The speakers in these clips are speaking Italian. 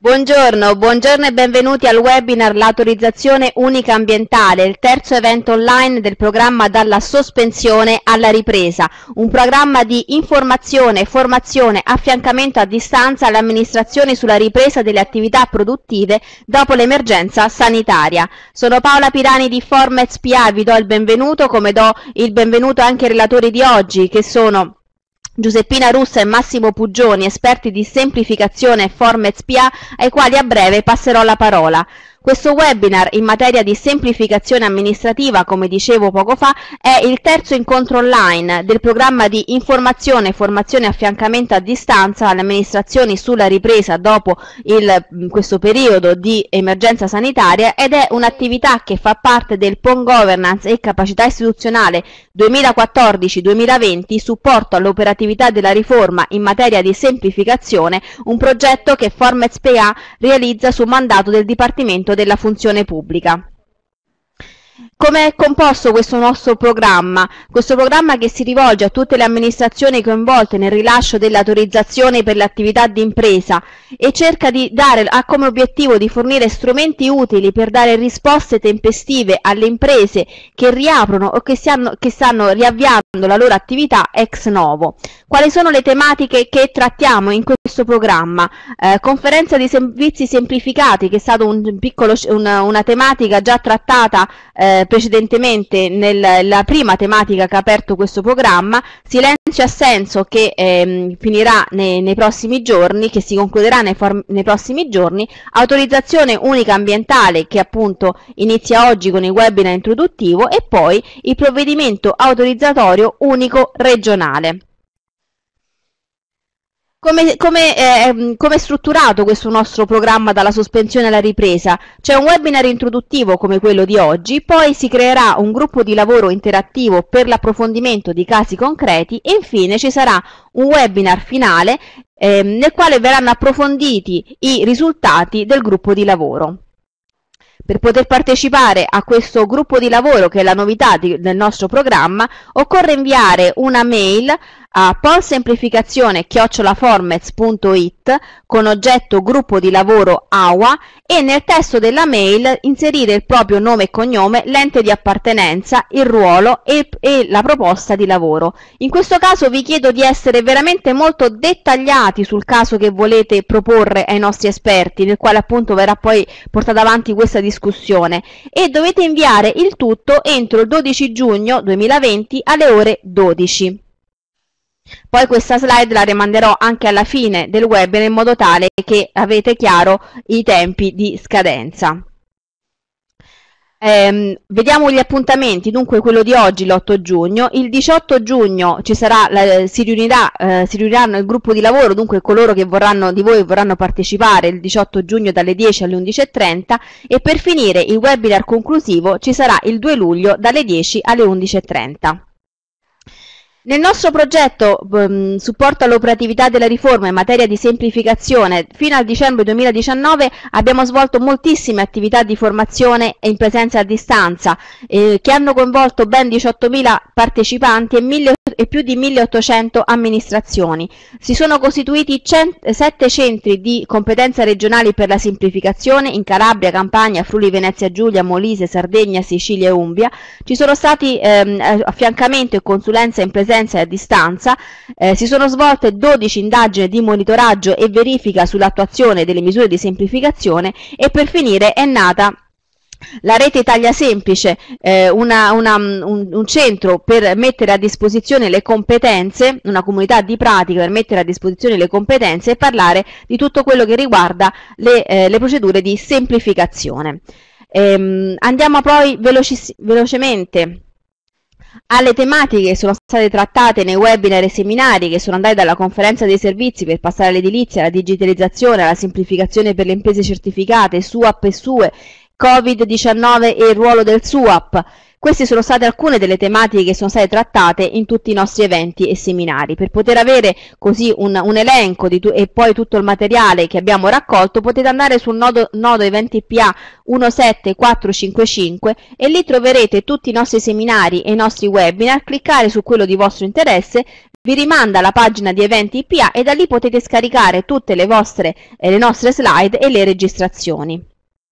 Buongiorno e benvenuti al webinar L'autorizzazione unica ambientale, il terzo evento online del programma Dalla sospensione alla ripresa, un programma di informazione, formazione, affiancamento a distanza alle amministrazioni sulla ripresa delle attività produttive dopo l'emergenza sanitaria. Sono Paola Pirani di Formez PA, vi do il benvenuto, come do il benvenuto anche ai relatori di oggi, che sono Giuseppina Russa e Massimo Puggioni, esperti di semplificazione Formez PA, ai quali a breve passerò la parola. Questo webinar in materia di semplificazione amministrativa, come dicevo poco fa, è il terzo incontro online del programma di informazione, formazione e affiancamento a distanza alle amministrazioni sulla ripresa dopo questo periodo di emergenza sanitaria, ed è un'attività che fa parte del PON Governance e Capacità Istituzionale 2014-2020, supporto all'operatività della riforma in materia di semplificazione, un progetto che Formez PA realizza su mandato del Dipartimento della Funzione Pubblica. Come è composto questo nostro programma? Questo programma che si rivolge a tutte le amministrazioni coinvolte nel rilascio delle autorizzazioni per l'attività di impresa e cerca di ha come obiettivo di fornire strumenti utili per dare risposte tempestive alle imprese che riaprono o che stanno riavviando la loro attività ex novo. Quali sono le tematiche che trattiamo in questo programma? Conferenza di servizi semplificati, che è stata una tematica già trattata precedentemente nella prima tematica che ha aperto questo programma. Silenzio assenso, che finirà nei prossimi giorni, che si concluderà nei prossimi giorni. Autorizzazione unica ambientale, che appunto inizia oggi con il webinar introduttivo, e poi il provvedimento autorizzatorio unico regionale. Come è strutturato questo nostro programma Dalla sospensione alla ripresa? C'è un webinar introduttivo come quello di oggi, poi si creerà un gruppo di lavoro interattivo per l'approfondimento di casi concreti e infine ci sarà un webinar finale nel quale verranno approfonditi i risultati del gruppo di lavoro. Per poter partecipare a questo gruppo di lavoro, che è la novità del nostro programma, occorre inviare una mail a ponsemplificazione@formez.it con oggetto gruppo di lavoro AUA e nel testo della mail inserire il proprio nome e cognome, l'ente di appartenenza, il ruolo e la proposta di lavoro. In questo caso vi chiedo di essere veramente molto dettagliati sul caso che volete proporre ai nostri esperti, nel quale appunto verrà poi portata avanti questa discussione, e dovete inviare il tutto entro il 12 giugno 2020 alle ore 12. Poi questa slide la rimanderò anche alla fine del webinar, in modo tale che avete chiaro i tempi di scadenza. Vediamo gli appuntamenti. Dunque, quello di oggi, l'8 giugno, il 18 giugno si riuniranno il gruppo di lavoro, dunque coloro che di voi vorranno partecipare il 18 giugno dalle 10 alle 11:30, e per finire il webinar conclusivo ci sarà il 2 luglio dalle 10 alle 11:30. Nel nostro progetto supporto all'operatività della riforma in materia di semplificazione, fino al dicembre 2019 abbiamo svolto moltissime attività di formazione in presenza a distanza che hanno coinvolto ben 18.000 partecipanti e più di 1.800 amministrazioni. Si sono costituiti 7 centri di competenza regionali per la semplificazione in Calabria, Campania, Friuli Venezia Giulia, Molise, Sardegna, Sicilia e Umbria. Ci sono stati affiancamento e consulenza in presenza e a distanza, si sono svolte 12 indagini di monitoraggio e verifica sull'attuazione delle misure di semplificazione, e per finire è nata la Rete Italia Semplice, un centro per mettere a disposizione le competenze, una comunità di pratica per mettere a disposizione le competenze e parlare di tutto quello che riguarda le procedure di semplificazione. Andiamo poi velocemente alle tematiche che sono state trattate nei webinar e seminari che sono andati dalla conferenza dei servizi per passare all'edilizia, alla digitalizzazione, alla semplificazione per le imprese certificate, SUAP e SUE, Covid-19 e il ruolo del SUAP. Queste sono state alcune delle tematiche che sono state trattate in tutti i nostri eventi e seminari. Per poter avere così un elenco e poi tutto il materiale che abbiamo raccolto, potete andare sul nodo eventi PA 17455 e lì troverete tutti i nostri seminari e i nostri webinar, cliccare su quello di vostro interesse, vi rimanda alla pagina di eventi IPA e da lì potete scaricare tutte le nostre slide e le registrazioni.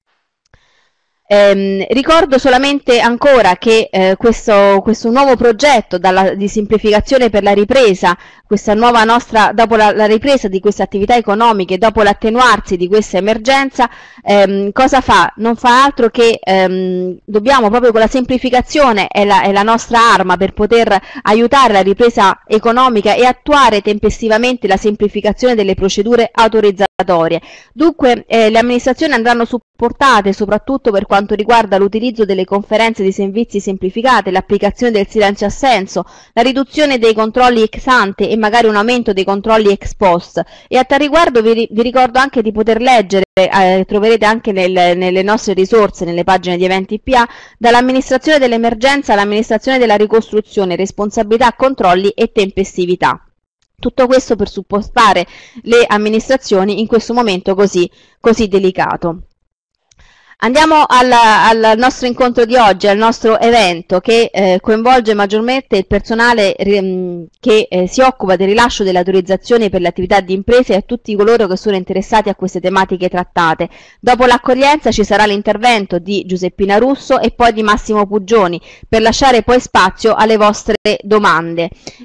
Ricordo solamente ancora che questo nuovo progetto di semplificazione per la ripresa, questa nuova nostra, dopo la ripresa di queste attività economiche, dopo l'attenuarsi di questa emergenza, cosa fa? Non fa altro che dobbiamo proprio con la semplificazione, è la nostra arma per poter aiutare la ripresa economica e attuare tempestivamente la semplificazione delle procedure autorizzatorie. Dunque le amministrazioni andranno supportate soprattutto per quanto riguarda l'utilizzo delle conferenze di servizi semplificate, l'applicazione del silenzio assenso, la riduzione dei controlli ex ante e magari un aumento dei controlli ex post. E a tal riguardo vi ricordo anche di poter leggere, troverete anche nelle nostre risorse, nelle pagine di eventi IPA, dall'amministrazione dell'emergenza all'amministrazione della ricostruzione, responsabilità, controlli e tempestività. Tutto questo per supportare le amministrazioni in questo momento così delicato. Andiamo al nostro incontro di oggi, al nostro evento che coinvolge maggiormente il personale che si occupa del rilascio delle autorizzazioni per le attività di imprese e a tutti coloro che sono interessati a queste tematiche trattate. Dopo l'accoglienza ci sarà l'intervento di Giuseppina Russo e poi di Massimo Puggioni per lasciare poi spazio alle vostre domande.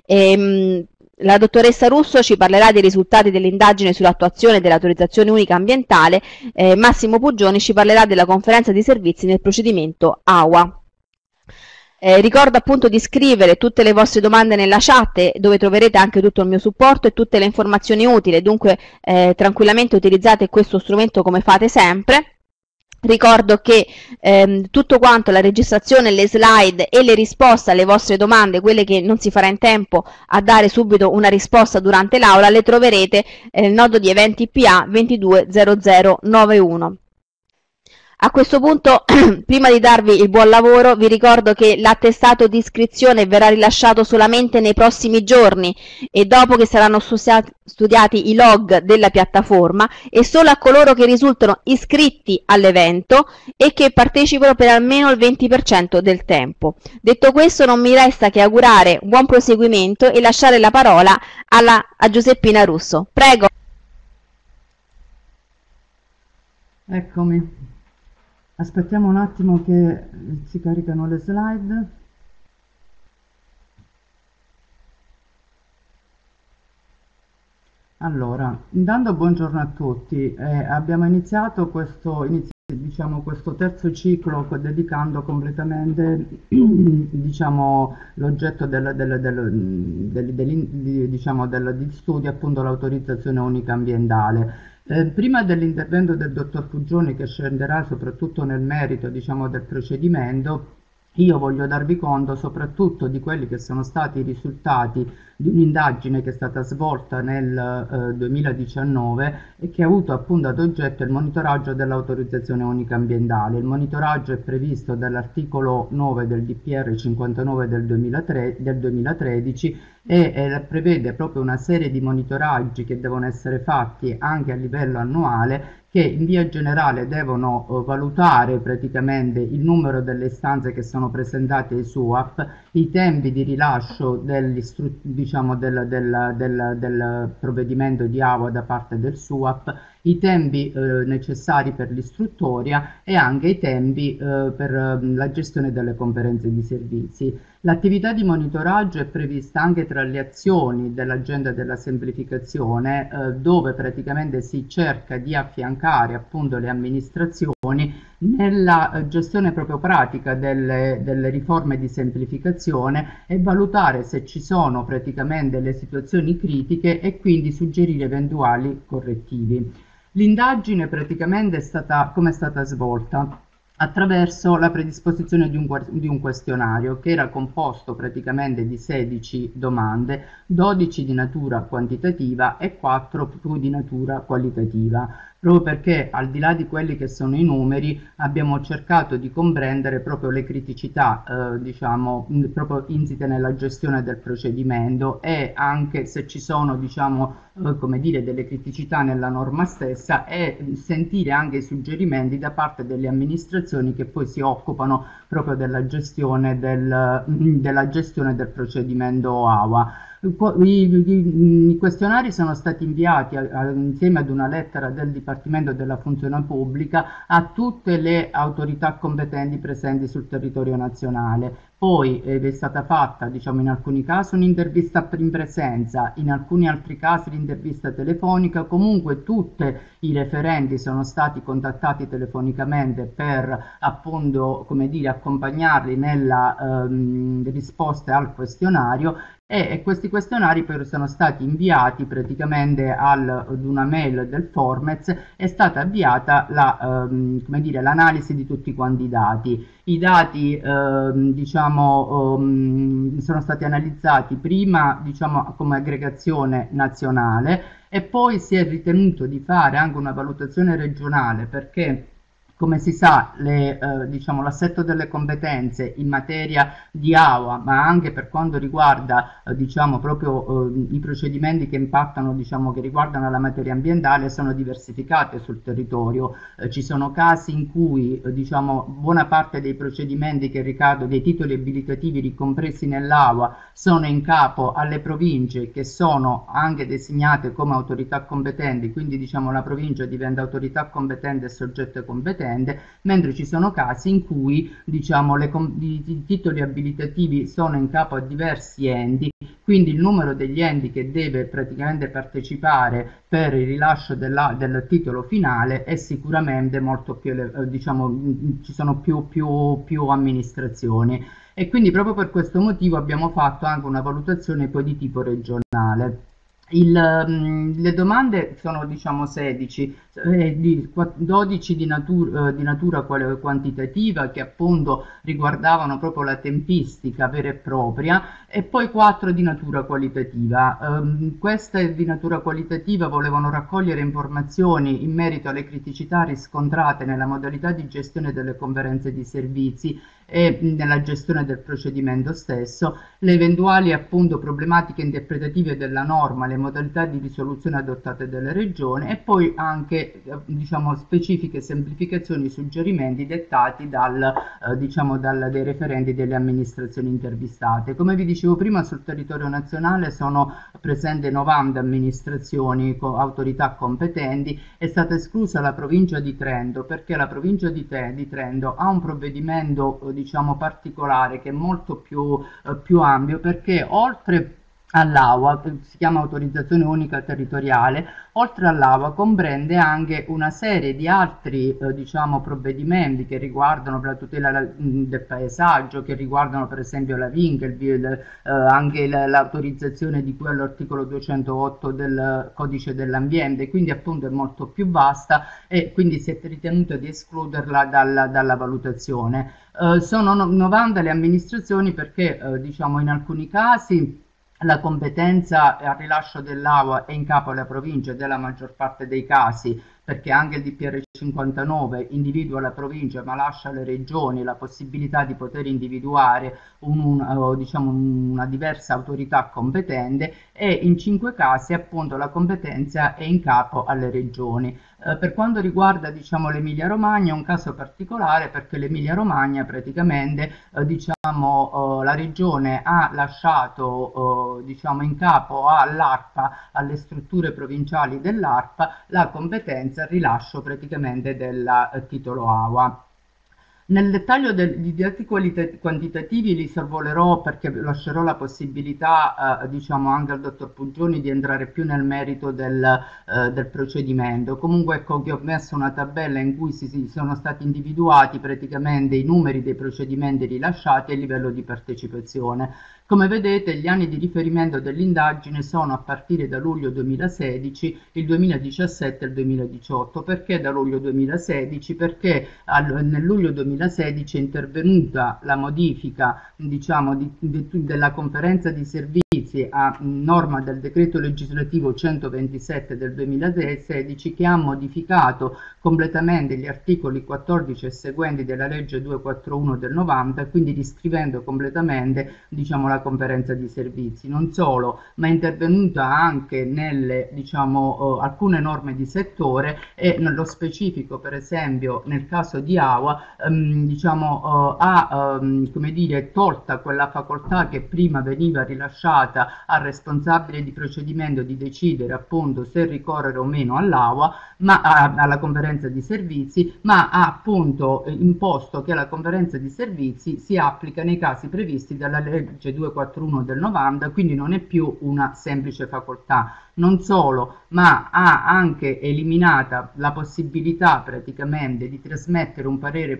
La dottoressa Russo ci parlerà dei risultati dell'indagine sull'attuazione dell'autorizzazione unica ambientale, Massimo Puggioni ci parlerà della conferenza di servizi nel procedimento AUA. Ricordo appunto di scrivere tutte le vostre domande nella chat dove troverete anche tutto il mio supporto e tutte le informazioni utili, dunque tranquillamente utilizzate questo strumento come fate sempre. Ricordo che tutto quanto, la registrazione, le slide e le risposte alle vostre domande, quelle che non si farà in tempo a dare subito una risposta durante l'aula, le troverete nel nodo di eventi IPA 220091. A questo punto, prima di darvi il buon lavoro, vi ricordo che l'attestato di iscrizione verrà rilasciato solamente nei prossimi giorni e dopo che saranno studiati i log della piattaforma e solo a coloro che risultano iscritti all'evento e che partecipano per almeno il 20% del tempo. Detto questo, non mi resta che augurare buon proseguimento e lasciare la parola a Giuseppina Russo. Prego. Eccomi. Aspettiamo un attimo che si caricano le slide. Allora, intanto buongiorno a tutti. Abbiamo iniziato questo terzo ciclo dedicando completamente l'oggetto di studio appunto l'autorizzazione unica ambientale. Prima dell'intervento del dottor Puggioni, che scenderà soprattutto nel merito del procedimento, io voglio darvi conto soprattutto di quelli che sono stati i risultati di un'indagine che è stata svolta nel 2019 e che ha avuto appunto ad oggetto il monitoraggio dell'autorizzazione unica ambientale. Il monitoraggio è previsto dall'articolo 9 del DPR 59 del 2013 e prevede proprio una serie di monitoraggi che devono essere fatti anche a livello annuale, che in via generale devono valutare praticamente il numero delle istanze che sono presentate ai SUAP, i tempi di rilascio del provvedimento di AUA da parte del SUAP, i tempi necessari per l'istruttoria e anche i tempi per la gestione delle conferenze di servizi. L'attività di monitoraggio è prevista anche tra le azioni dell'agenda della semplificazione, dove praticamente si cerca di affiancare appunto le amministrazioni nella gestione proprio pratica delle riforme di semplificazione e valutare se ci sono praticamente le situazioni critiche e quindi suggerire eventuali correttivi. L'indagine praticamente come è stata svolta? Attraverso la predisposizione di un questionario che era composto praticamente di 16 domande, 12 di natura quantitativa e 4 più di natura qualitativa, proprio perché al di là di quelli che sono i numeri abbiamo cercato di comprendere proprio le criticità proprio insite nella gestione del procedimento e anche se ci sono come dire, delle criticità nella norma stessa e sentire anche i suggerimenti da parte delle amministrazioni che poi si occupano proprio della gestione del procedimento AUA. I questionari sono stati inviati insieme ad una lettera del Dipartimento della Funzione Pubblica a tutte le autorità competenti presenti sul territorio nazionale. Poi è stata fatta, diciamo, in alcuni casi un'intervista in presenza, in alcuni altri casi l'intervista telefonica. Comunque tutti i referenti sono stati contattati telefonicamente per, appunto, come dire, accompagnarli nella risposta al questionario, e questi questionari poi sono stati inviati praticamente ad una mail del Formez. È stata avviata come dire, l'analisi di tutti quanti i dati. I dati diciamo, sono stati analizzati prima, diciamo, come aggregazione nazionale, e poi si è ritenuto di fare anche una valutazione regionale, perché come si sa, diciamo, l'assetto delle competenze in materia di AUA, ma anche per quanto riguarda diciamo, proprio i procedimenti che impattano, diciamo, che riguardano la materia ambientale, sono diversificate sul territorio. Ci sono casi in cui diciamo, buona parte dei procedimenti che ricadono, dei titoli abilitativi ricompresi nell'AUA, sono in capo alle province, che sono anche designate come autorità competenti, quindi diciamo, la provincia diventa autorità competente e soggetto competente, mentre ci sono casi in cui, diciamo, i titoli abilitativi sono in capo a diversi enti, quindi il numero degli enti che deve praticamente partecipare per il rilascio del titolo finale è sicuramente molto più, diciamo, ci sono più amministrazioni, e quindi proprio per questo motivo abbiamo fatto anche una valutazione poi di tipo regionale. Le domande sono, diciamo, 16, 12 di natura quantitativa, che appunto riguardavano proprio la tempistica vera e propria, e poi 4 di natura qualitativa. Queste di natura qualitativa volevano raccogliere informazioni in merito alle criticità riscontrate nella modalità di gestione delle conferenze di servizi e nella gestione del procedimento stesso, le eventuali, appunto, problematiche interpretative della norma, le modalità di risoluzione adottate dalle regioni, e poi anche diciamo, specifiche semplificazioni, suggerimenti dettati diciamo, dei referenti delle amministrazioni intervistate. Come vi dicevo prima, sul territorio nazionale sono presenti 90 amministrazioni con autorità competenti. È stata esclusa la provincia di Trento, perché la provincia di Trento ha un provvedimento, diciamo, particolare, che è molto più ampio, perché oltre all'AUA, che si chiama autorizzazione unica territoriale, oltre all'AUA comprende anche una serie di altri diciamo, provvedimenti che riguardano per la tutela del paesaggio, che riguardano per esempio la Winkelbild, anche l'autorizzazione di cui all'articolo 208 del codice dell'ambiente, quindi appunto è molto più vasta, e quindi si è ritenuto di escluderla dalla valutazione. Sono 90 le amministrazioni, perché diciamo, in alcuni casi la competenza al rilascio dell'AUA è in capo alla provincia, della maggior parte dei casi, perché anche il DPR 59 individua la provincia ma lascia alle regioni la possibilità di poter individuare diciamo, una diversa autorità competente, e in 5 casi appunto la competenza è in capo alle regioni. Per quanto riguarda, diciamo, l'Emilia Romagna è un caso particolare, perché l'Emilia Romagna praticamente diciamo, la regione ha lasciato diciamo, in capo all'ARPA, alle strutture provinciali dell'ARPA, la competenza al rilascio praticamente del titolo AUA. Nel dettaglio di dati quantitativi li sorvolerò, perché lascerò la possibilità diciamo, anche al dottor Puggioni di entrare più nel merito del procedimento. Comunque ecco che ho messo una tabella in cui sono stati individuati praticamente i numeri dei procedimenti rilasciati e il livello di partecipazione. Come vedete, gli anni di riferimento dell'indagine sono a partire da luglio 2016, il 2017 e il 2018. Perché da luglio 2016? Perché nel luglio 2016 è intervenuta la modifica, diciamo, della conferenza di servizi a norma del decreto legislativo 127 del 2016, che ha modificato completamente gli articoli 14 e seguenti della legge 241 del 90, quindi riscrivendo completamente, diciamo, la conferenza di servizi. Non solo, ma è intervenuta anche nelle, diciamo, alcune norme di settore, e nello specifico, per esempio, nel caso di AUA, diciamo, ha come dire, tolta quella facoltà che prima veniva rilasciata lasciata al responsabile di procedimento di decidere appunto se ricorrere o meno all'AUA, ma alla conferenza di servizi, ma ha appunto imposto che la conferenza di servizi si applica nei casi previsti dalla legge 241 del 90, quindi non è più una semplice facoltà. Non solo, ma ha anche eliminata la possibilità praticamente di trasmettere un parere,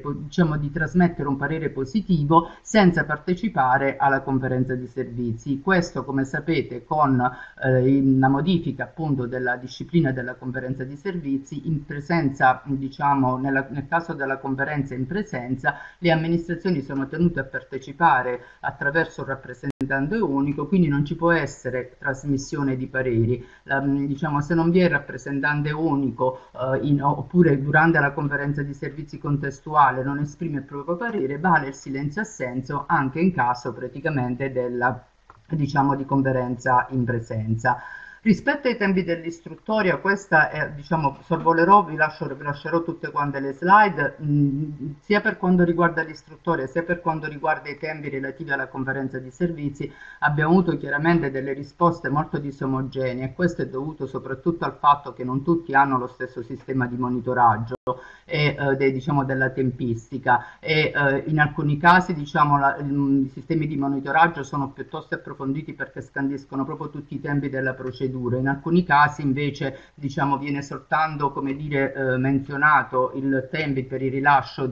positivo senza partecipare alla conferenza di servizi. Questo, come sapete, con la modifica appunto della disciplina della conferenza di servizi, in presenza, diciamo, nel caso della conferenza in presenza, le amministrazioni sono tenute a partecipare attraverso un rappresentante unico, quindi non ci può essere trasmissione di pareri. Diciamo, se non vi è rappresentante unico oppure durante la conferenza di servizi contestuale non esprime il proprio parere, vale il silenzio assenso anche in caso praticamente della, diciamo, di conferenza in presenza. Rispetto ai tempi dell'istruttoria, questa è, diciamo, sorvolerò, vi lascerò tutte quante le slide, sia per quanto riguarda l'istruttoria, sia per quanto riguarda i tempi relativi alla conferenza di servizi, abbiamo avuto chiaramente delle risposte molto disomogenee, e questo è dovuto soprattutto al fatto che non tutti hanno lo stesso sistema di monitoraggio e diciamo, della tempistica, e in alcuni casi, diciamo, i sistemi di monitoraggio sono piuttosto approfonditi perché scandiscono proprio tutti i tempi della procedura. In alcuni casi invece, diciamo, viene soltanto, come dire, menzionato il tempo per il rilascio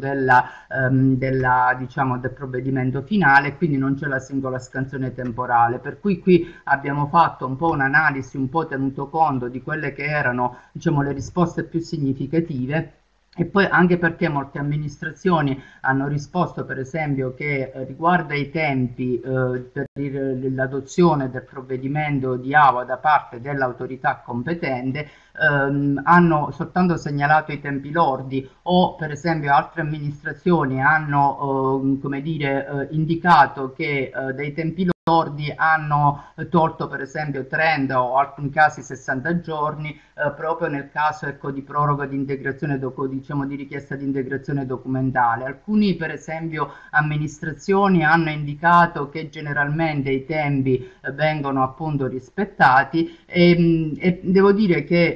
diciamo, del provvedimento finale, quindi non c'è la singola scansione temporale, per cui qui abbiamo fatto un po' un'analisi, un po' tenuto conto di quelle che erano, diciamo, le risposte più significative. E poi anche perché molte amministrazioni hanno risposto, per esempio, che riguardo ai tempi per l'adozione del provvedimento di AUA da parte dell'autorità competente, hanno soltanto segnalato i tempi lordi, o per esempio altre amministrazioni hanno come dire, indicato che dei tempi lordi hanno tolto per esempio 30 o in alcuni casi 60 giorni proprio nel caso, ecco, di proroga di integrazione, diciamo, di richiesta di integrazione documentale. Alcuni per esempio amministrazioni hanno indicato che generalmente i tempi vengono appunto rispettati, e devo dire che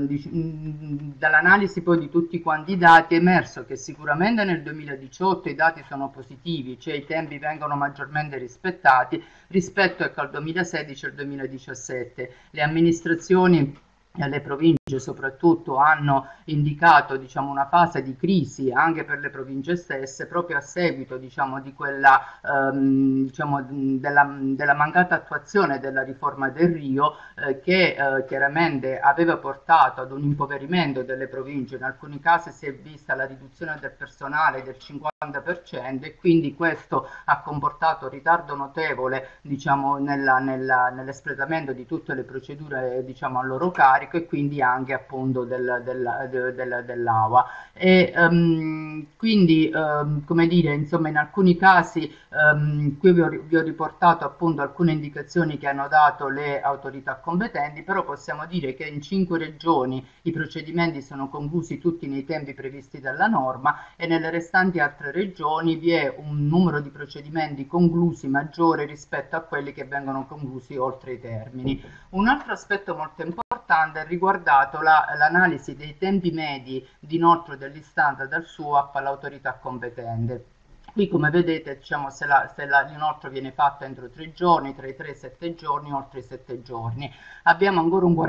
dall'analisi poi di tutti quanti i dati è emerso che sicuramente nel 2018 i dati sono positivi, cioè i tempi vengono maggiormente rispettati rispetto, ecco, al 2016 e al 2017. Le amministrazioni e le province soprattutto hanno indicato, diciamo, una fase di crisi anche per le province stesse, proprio a seguito, diciamo, di quella diciamo, della mancata attuazione della riforma del Rio, che chiaramente aveva portato ad un impoverimento delle province. In alcuni casi si è vista la riduzione del personale del 50%, e quindi questo ha comportato un ritardo notevole, diciamo, nell'espletamento di tutte le procedure, diciamo, a loro carico, e quindi anche appunto dell'AUA. E quindi come dire, insomma, in alcuni casi qui vi ho riportato appunto alcune indicazioni che hanno dato le autorità competenti, però possiamo dire che in 5 regioni i procedimenti sono conclusi tutti nei tempi previsti dalla norma, e nelle restanti altre regioni vi è un numero di procedimenti conclusi maggiore rispetto a quelli che vengono conclusi oltre i termini. Un altro aspetto molto importante ha riguardato l'analisi dei tempi medi di inoltro dell'istanza dal SUAP all'autorità competente. Qui, come vedete, diciamo, se l'inoltro viene fatto entro 3 giorni, tra i 3 e i 7 giorni, oltre i 7 giorni. Abbiamo ancora un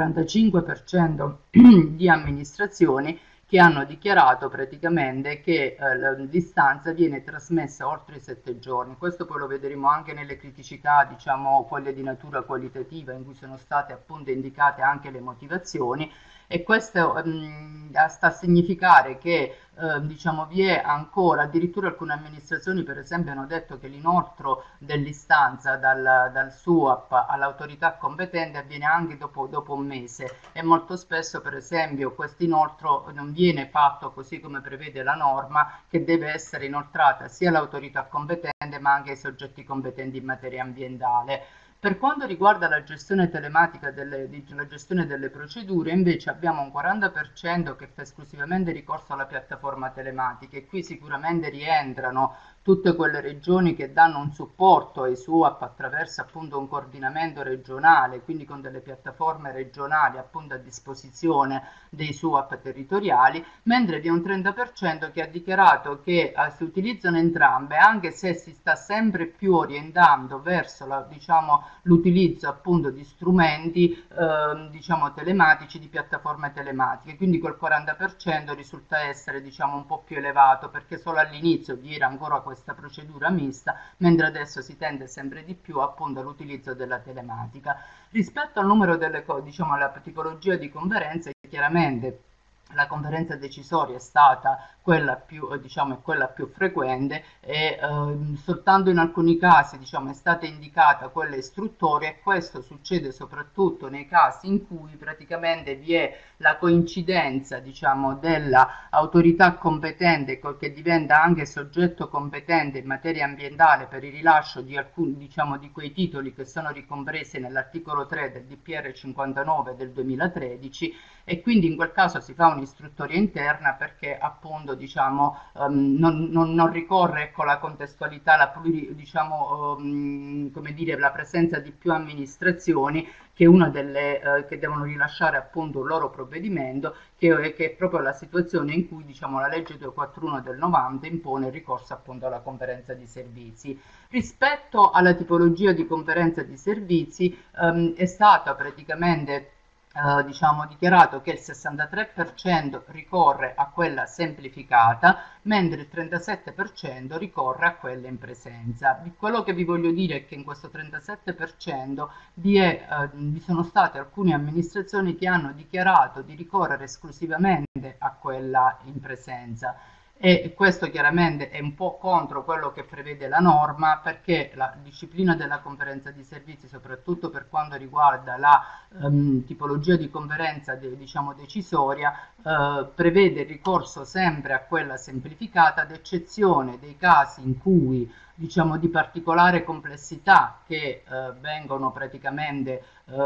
45% di amministrazioni che hanno dichiarato praticamente che l'istanza viene trasmessa oltre i 7 giorni. Questo poi lo vedremo anche nelle criticità, diciamo, quelle di natura qualitativa, in cui sono state appunto indicate anche le motivazioni, e questo sta a significare che diciamo, vi è ancora, addirittura alcune amministrazioni per esempio hanno detto che l'inoltro dell'istanza dal SUAP all'autorità competente avviene anche dopo un mese, e molto spesso per esempio questo inoltro non viene fatto così come prevede la norma, che deve essere inoltrata sia all'autorità competente ma anche ai soggetti competenti in materia ambientale. Per quanto riguarda la gestione telematica la gestione delle procedure, invece abbiamo un 40% che fa esclusivamente ricorso alla piattaforma telematica e qui sicuramente rientrano tutte quelle regioni che danno un supporto ai SUAP attraverso appunto un coordinamento regionale, quindi con delle piattaforme regionali appunto a disposizione dei SUAP territoriali, mentre vi è un 30% che ha dichiarato che si utilizzano entrambe, anche se si sta sempre più orientando verso l'utilizzo appunto di strumenti telematici, di piattaforme telematiche, quindi quel 40% risulta essere un po' più elevato, perché solo all'inizio vi era ancora questa procedura mista, mentre adesso si tende sempre di più appunto all'utilizzo della telematica. Rispetto al numero alla tipologia di conferenze, chiaramente la conferenza decisoria è stata quella più, quella più frequente e soltanto in alcuni casi è stata indicata quella istruttoria, e questo succede soprattutto nei casi in cui praticamente vi è la coincidenza dell'autorità competente che diventa anche soggetto competente in materia ambientale per il rilascio di alcuni di quei titoli che sono ricompresi nell'articolo 3 del DPR 59 del 2013, e quindi in quel caso si fa un'istruttoria interna perché appunto non ricorre la contestualità, la presenza di più amministrazioni che una che devono rilasciare appunto un loro provvedimento, che è proprio la situazione in cui la legge 241 del 90 impone il ricorso appunto alla conferenza di servizi. Rispetto alla tipologia di conferenza di servizi è stata praticamente dichiarato che il 63% ricorre a quella semplificata, mentre il 37% ricorre a quella in presenza. Quello che vi voglio dire è che in questo 37% vi sono state alcune amministrazioni che hanno dichiarato di ricorrere esclusivamente a quella in presenza. E questo chiaramente è un po' contro quello che prevede la norma, perché la disciplina della conferenza di servizi, soprattutto per quanto riguarda la tipologia di conferenza decisoria, prevede il ricorso sempre a quella semplificata, ad eccezione dei casi in cui di particolare complessità che vengono praticamente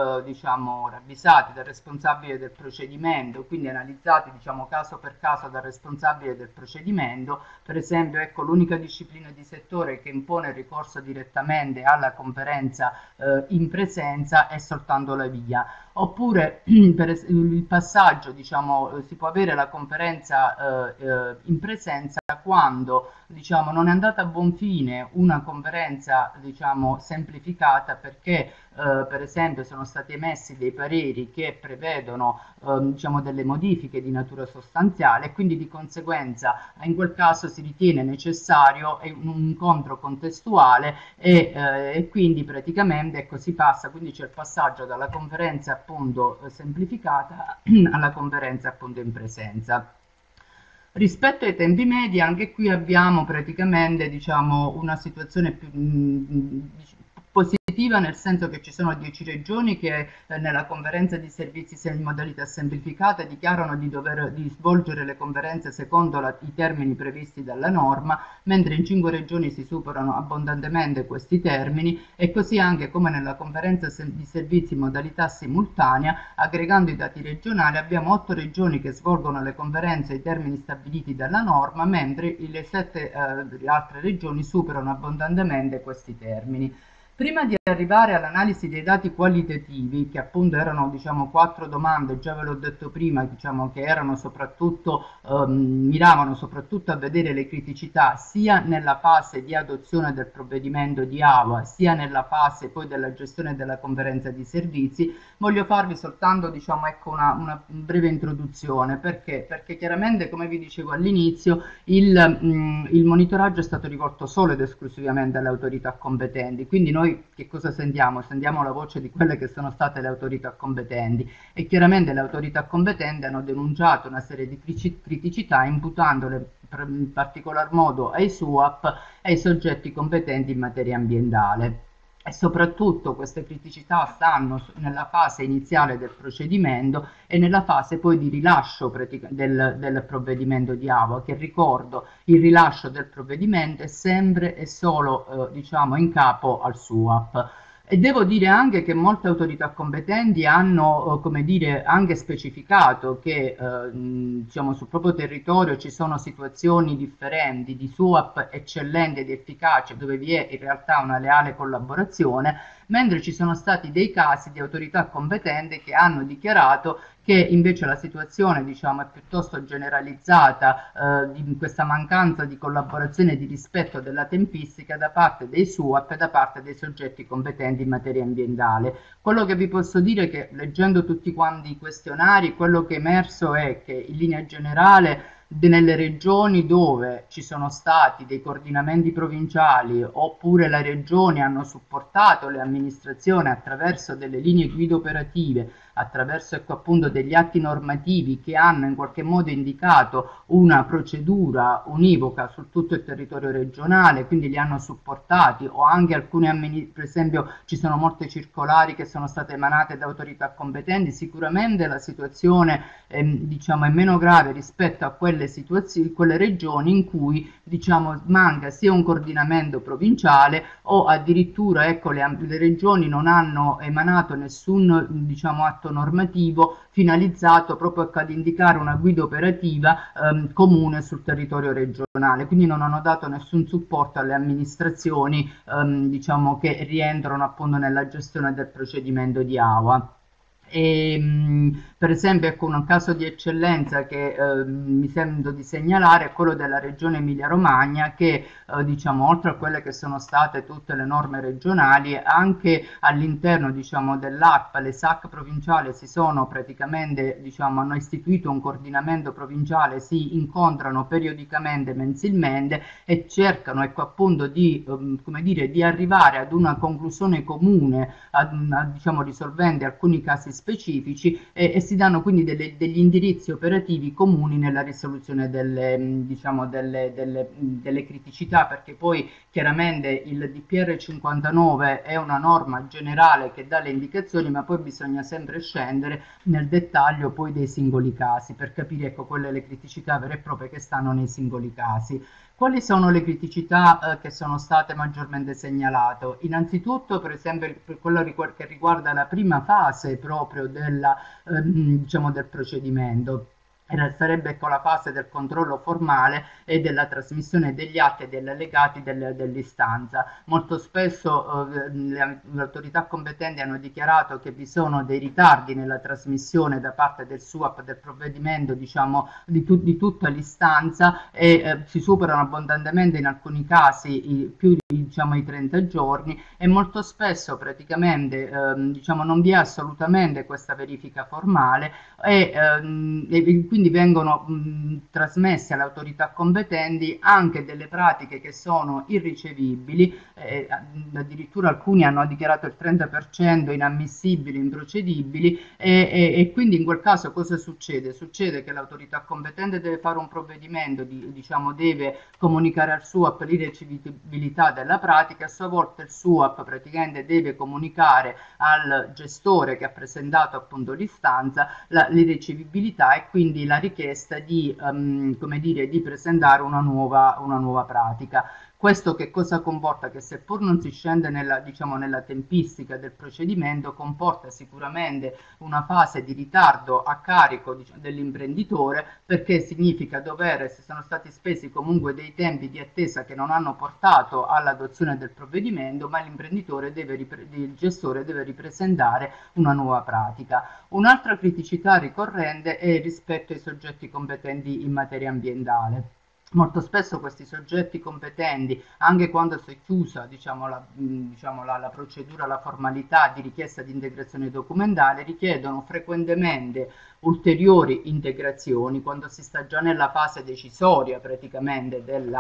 ravvisati dal responsabile del procedimento, quindi analizzati caso per caso dal responsabile del procedimento. Per esempio, ecco, l'unica disciplina di settore che impone il ricorso direttamente alla conferenza in presenza è soltanto la VIA. Oppure per il passaggio, si può avere la conferenza in presenza quando non è andata a buon fine una conferenza semplificata, perché per esempio sono stati emessi dei pareri che prevedono delle modifiche di natura sostanziale, e quindi di conseguenza in quel caso si ritiene necessario un incontro contestuale e quindi praticamente ecco, si passa, quindi c'è il passaggio dalla conferenza appunto semplificata alla conferenza appunto in presenza. Rispetto ai tempi medi, anche qui abbiamo praticamente una situazione più positiva, nel senso che ci sono 10 regioni che nella conferenza di servizi in modalità semplificata dichiarano di svolgere le conferenze secondo i termini previsti dalla norma, mentre in 5 regioni si superano abbondantemente questi termini, e così anche come nella conferenza di servizi in modalità simultanea, aggregando i dati regionali, abbiamo 8 regioni che svolgono le conferenze ai termini stabiliti dalla norma, mentre le 7 altre regioni superano abbondantemente questi termini. Prima di arrivare all'analisi dei dati qualitativi, che appunto erano 4 domande, già ve l'ho detto prima, che erano soprattutto, miravano soprattutto a vedere le criticità sia nella fase di adozione del provvedimento di AVA, sia nella fase poi della gestione della conferenza di servizi, voglio farvi soltanto ecco, una breve introduzione. Perché chiaramente, come vi dicevo all'inizio, il monitoraggio è stato rivolto solo ed esclusivamente alle autorità competenti, quindi noi che cosa sentiamo? Sentiamo la voce di quelle che sono state le autorità competenti, e chiaramente le autorità competenti hanno denunciato una serie di criticità, imputandole in particolar modo ai SUAP e ai soggetti competenti in materia ambientale. E soprattutto queste criticità stanno nella fase iniziale del procedimento e nella fase poi di rilascio del provvedimento di AVA, che ricordo, il rilascio del provvedimento è sempre e solo in capo al SUAP. E devo dire anche che molte autorità competenti hanno, come dire, anche specificato che diciamo, sul proprio territorio ci sono situazioni differenti di SUAP eccellenti ed efficaci dove vi è in realtà una leale collaborazione, mentre ci sono stati dei casi di autorità competenti che hanno dichiarato che invece la situazione, diciamo, è piuttosto generalizzata di questa mancanza di collaborazione e di rispetto della tempistica da parte dei SUAP e da parte dei soggetti competenti in materia ambientale. Quello che vi posso dire è che leggendo tutti quanti i questionari, quello che è emerso è che in linea generale nelle regioni dove ci sono stati dei coordinamenti provinciali oppure le regioni hanno supportato le amministrazioni attraverso delle linee guida operative, attraverso ecco, appunto degli atti normativi che hanno in qualche modo indicato una procedura univoca su tutto il territorio regionale, quindi li hanno supportati o anche alcune per esempio ci sono molte circolari che sono state emanate da autorità competenti, sicuramente la situazione diciamo, è meno grave rispetto a quelle situazioni, quelle regioni in cui diciamo, manca sia un coordinamento provinciale o addirittura ecco, le regioni non hanno emanato nessun diciamo, atto normativo finalizzato proprio ad indicare una guida operativa comune sul territorio regionale, quindi non hanno dato nessun supporto alle amministrazioni diciamo, che rientrano appunto nella gestione del procedimento di AUA. Per esempio, ecco, un caso di eccellenza che mi sento di segnalare è quello della regione Emilia-Romagna che, diciamo, oltre a quelle che sono state tutte le norme regionali, anche all'interno, diciamo, dell'ACPA, le SAC provinciali si sono praticamente, diciamo, hanno istituito un coordinamento provinciale, si incontrano periodicamente, mensilmente e cercano, ecco, appunto di, come dire, di arrivare ad una conclusione comune, diciamo, risolvendo alcuni casi specifici e si danno quindi degli indirizzi operativi comuni nella risoluzione diciamo, delle criticità, perché poi chiaramente il DPR 59 è una norma generale che dà le indicazioni, ma poi bisogna sempre scendere nel dettaglio poi dei singoli casi per capire ecco, quelle le criticità vere e proprie che stanno nei singoli casi. Quali sono le criticità che sono state maggiormente segnalate? Innanzitutto, per esempio, per quello che riguarda la prima fase proprio diciamo, del procedimento. Sarebbe con la fase del controllo formale e della trasmissione degli atti e degli allegati dell'istanza. Molto spesso le autorità competenti hanno dichiarato che vi sono dei ritardi nella trasmissione da parte del SUAP del provvedimento, diciamo, di tutta l'istanza e si superano abbondantemente in alcuni casi più diciamo, i 30 giorni e molto spesso praticamente diciamo, non vi è assolutamente questa verifica formale e quindi vengono trasmesse alle autorità competenti anche delle pratiche che sono irricevibili, addirittura alcuni hanno dichiarato il 30% inammissibili, improcedibili e quindi in quel caso cosa succede? Succede che l'autorità competente deve fare un provvedimento, diciamo deve comunicare al SUAP l'irricevibilità della pratica, a sua volta il SUAP praticamente deve comunicare al gestore che ha presentato appunto l'istanza l'irricevibilità e quindi la richiesta di, come dire, di presentare una nuova pratica. Questo che cosa comporta? Che seppur non si scende nella, diciamo, nella tempistica del procedimento, comporta sicuramente una fase di ritardo a carico diciamo, dell'imprenditore perché significa dover, se sono stati spesi comunque dei tempi di attesa che non hanno portato all'adozione del provvedimento, ma l'imprenditore il gestore deve ripresentare una nuova pratica. Un'altra criticità ricorrente è rispetto ai soggetti competenti in materia ambientale. Molto spesso questi soggetti competenti, anche quando si è chiusa diciamo, la procedura, la formalità di richiesta di integrazione documentale, richiedono frequentemente ulteriori integrazioni quando si sta già nella fase decisoria praticamente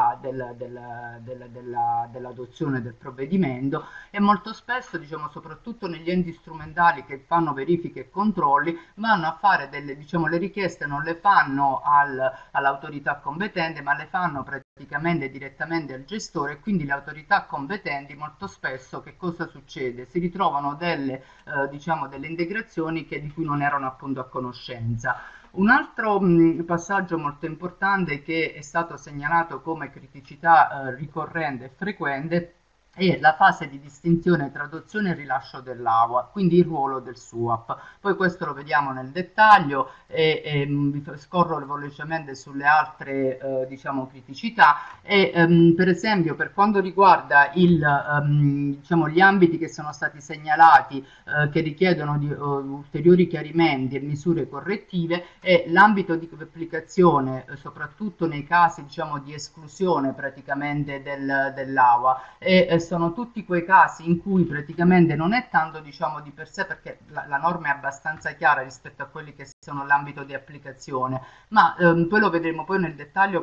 dell'adozione del provvedimento e molto spesso, diciamo, soprattutto negli enti strumentali che fanno verifiche e controlli, vanno a fare diciamo, le richieste non le fanno all'autorità competente, ma le fanno praticamente direttamente al gestore e quindi le autorità competenti molto spesso che cosa succede? Si ritrovano diciamo, delle integrazioni di cui non erano appunto a conoscenza. Un altro passaggio molto importante che è stato segnalato come criticità ricorrente e frequente e la fase di distinzione tra adozione e rilascio dell'AUA, quindi il ruolo del SUAP. Poi questo lo vediamo nel dettaglio e vi scorro velocemente sulle altre diciamo, criticità e per esempio per quanto riguarda diciamo, gli ambiti che sono stati segnalati che richiedono ulteriori chiarimenti e misure correttive e l'ambito di applicazione soprattutto nei casi diciamo, di esclusione praticamente dell'AUA e sono tutti quei casi in cui praticamente non è tanto diciamo di per sé perché la norma è abbastanza chiara rispetto a quelli che sono l'ambito di applicazione, ma poi lo vedremo poi nel dettaglio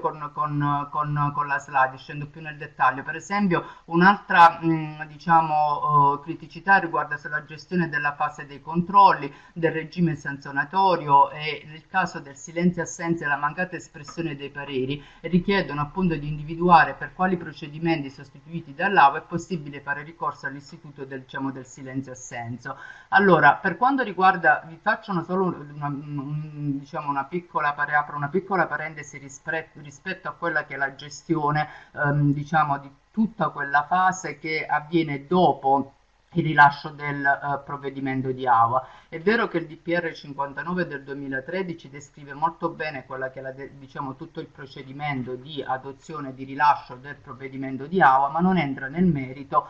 con la slide, scendo più nel dettaglio. Per esempio un'altra diciamo criticità riguarda la gestione della fase dei controlli, del regime sanzionatorio e nel caso del silenzio assenza e la mancata espressione dei pareri richiedono appunto di individuare per quali procedimenti sostituiti dall'AUA è possibile fare ricorso all'istituto del, diciamo, del silenzio assenso. Allora, per quanto riguarda, vi faccio solo diciamo apro una piccola parentesi rispetto a quella che è la gestione diciamo di tutta quella fase che avviene dopo il rilascio del provvedimento di AUA. È vero che il DPR 59 del 2013 descrive molto bene quella che è diciamo, tutto il procedimento di adozione e di rilascio del provvedimento di AUA, ma non entra nel merito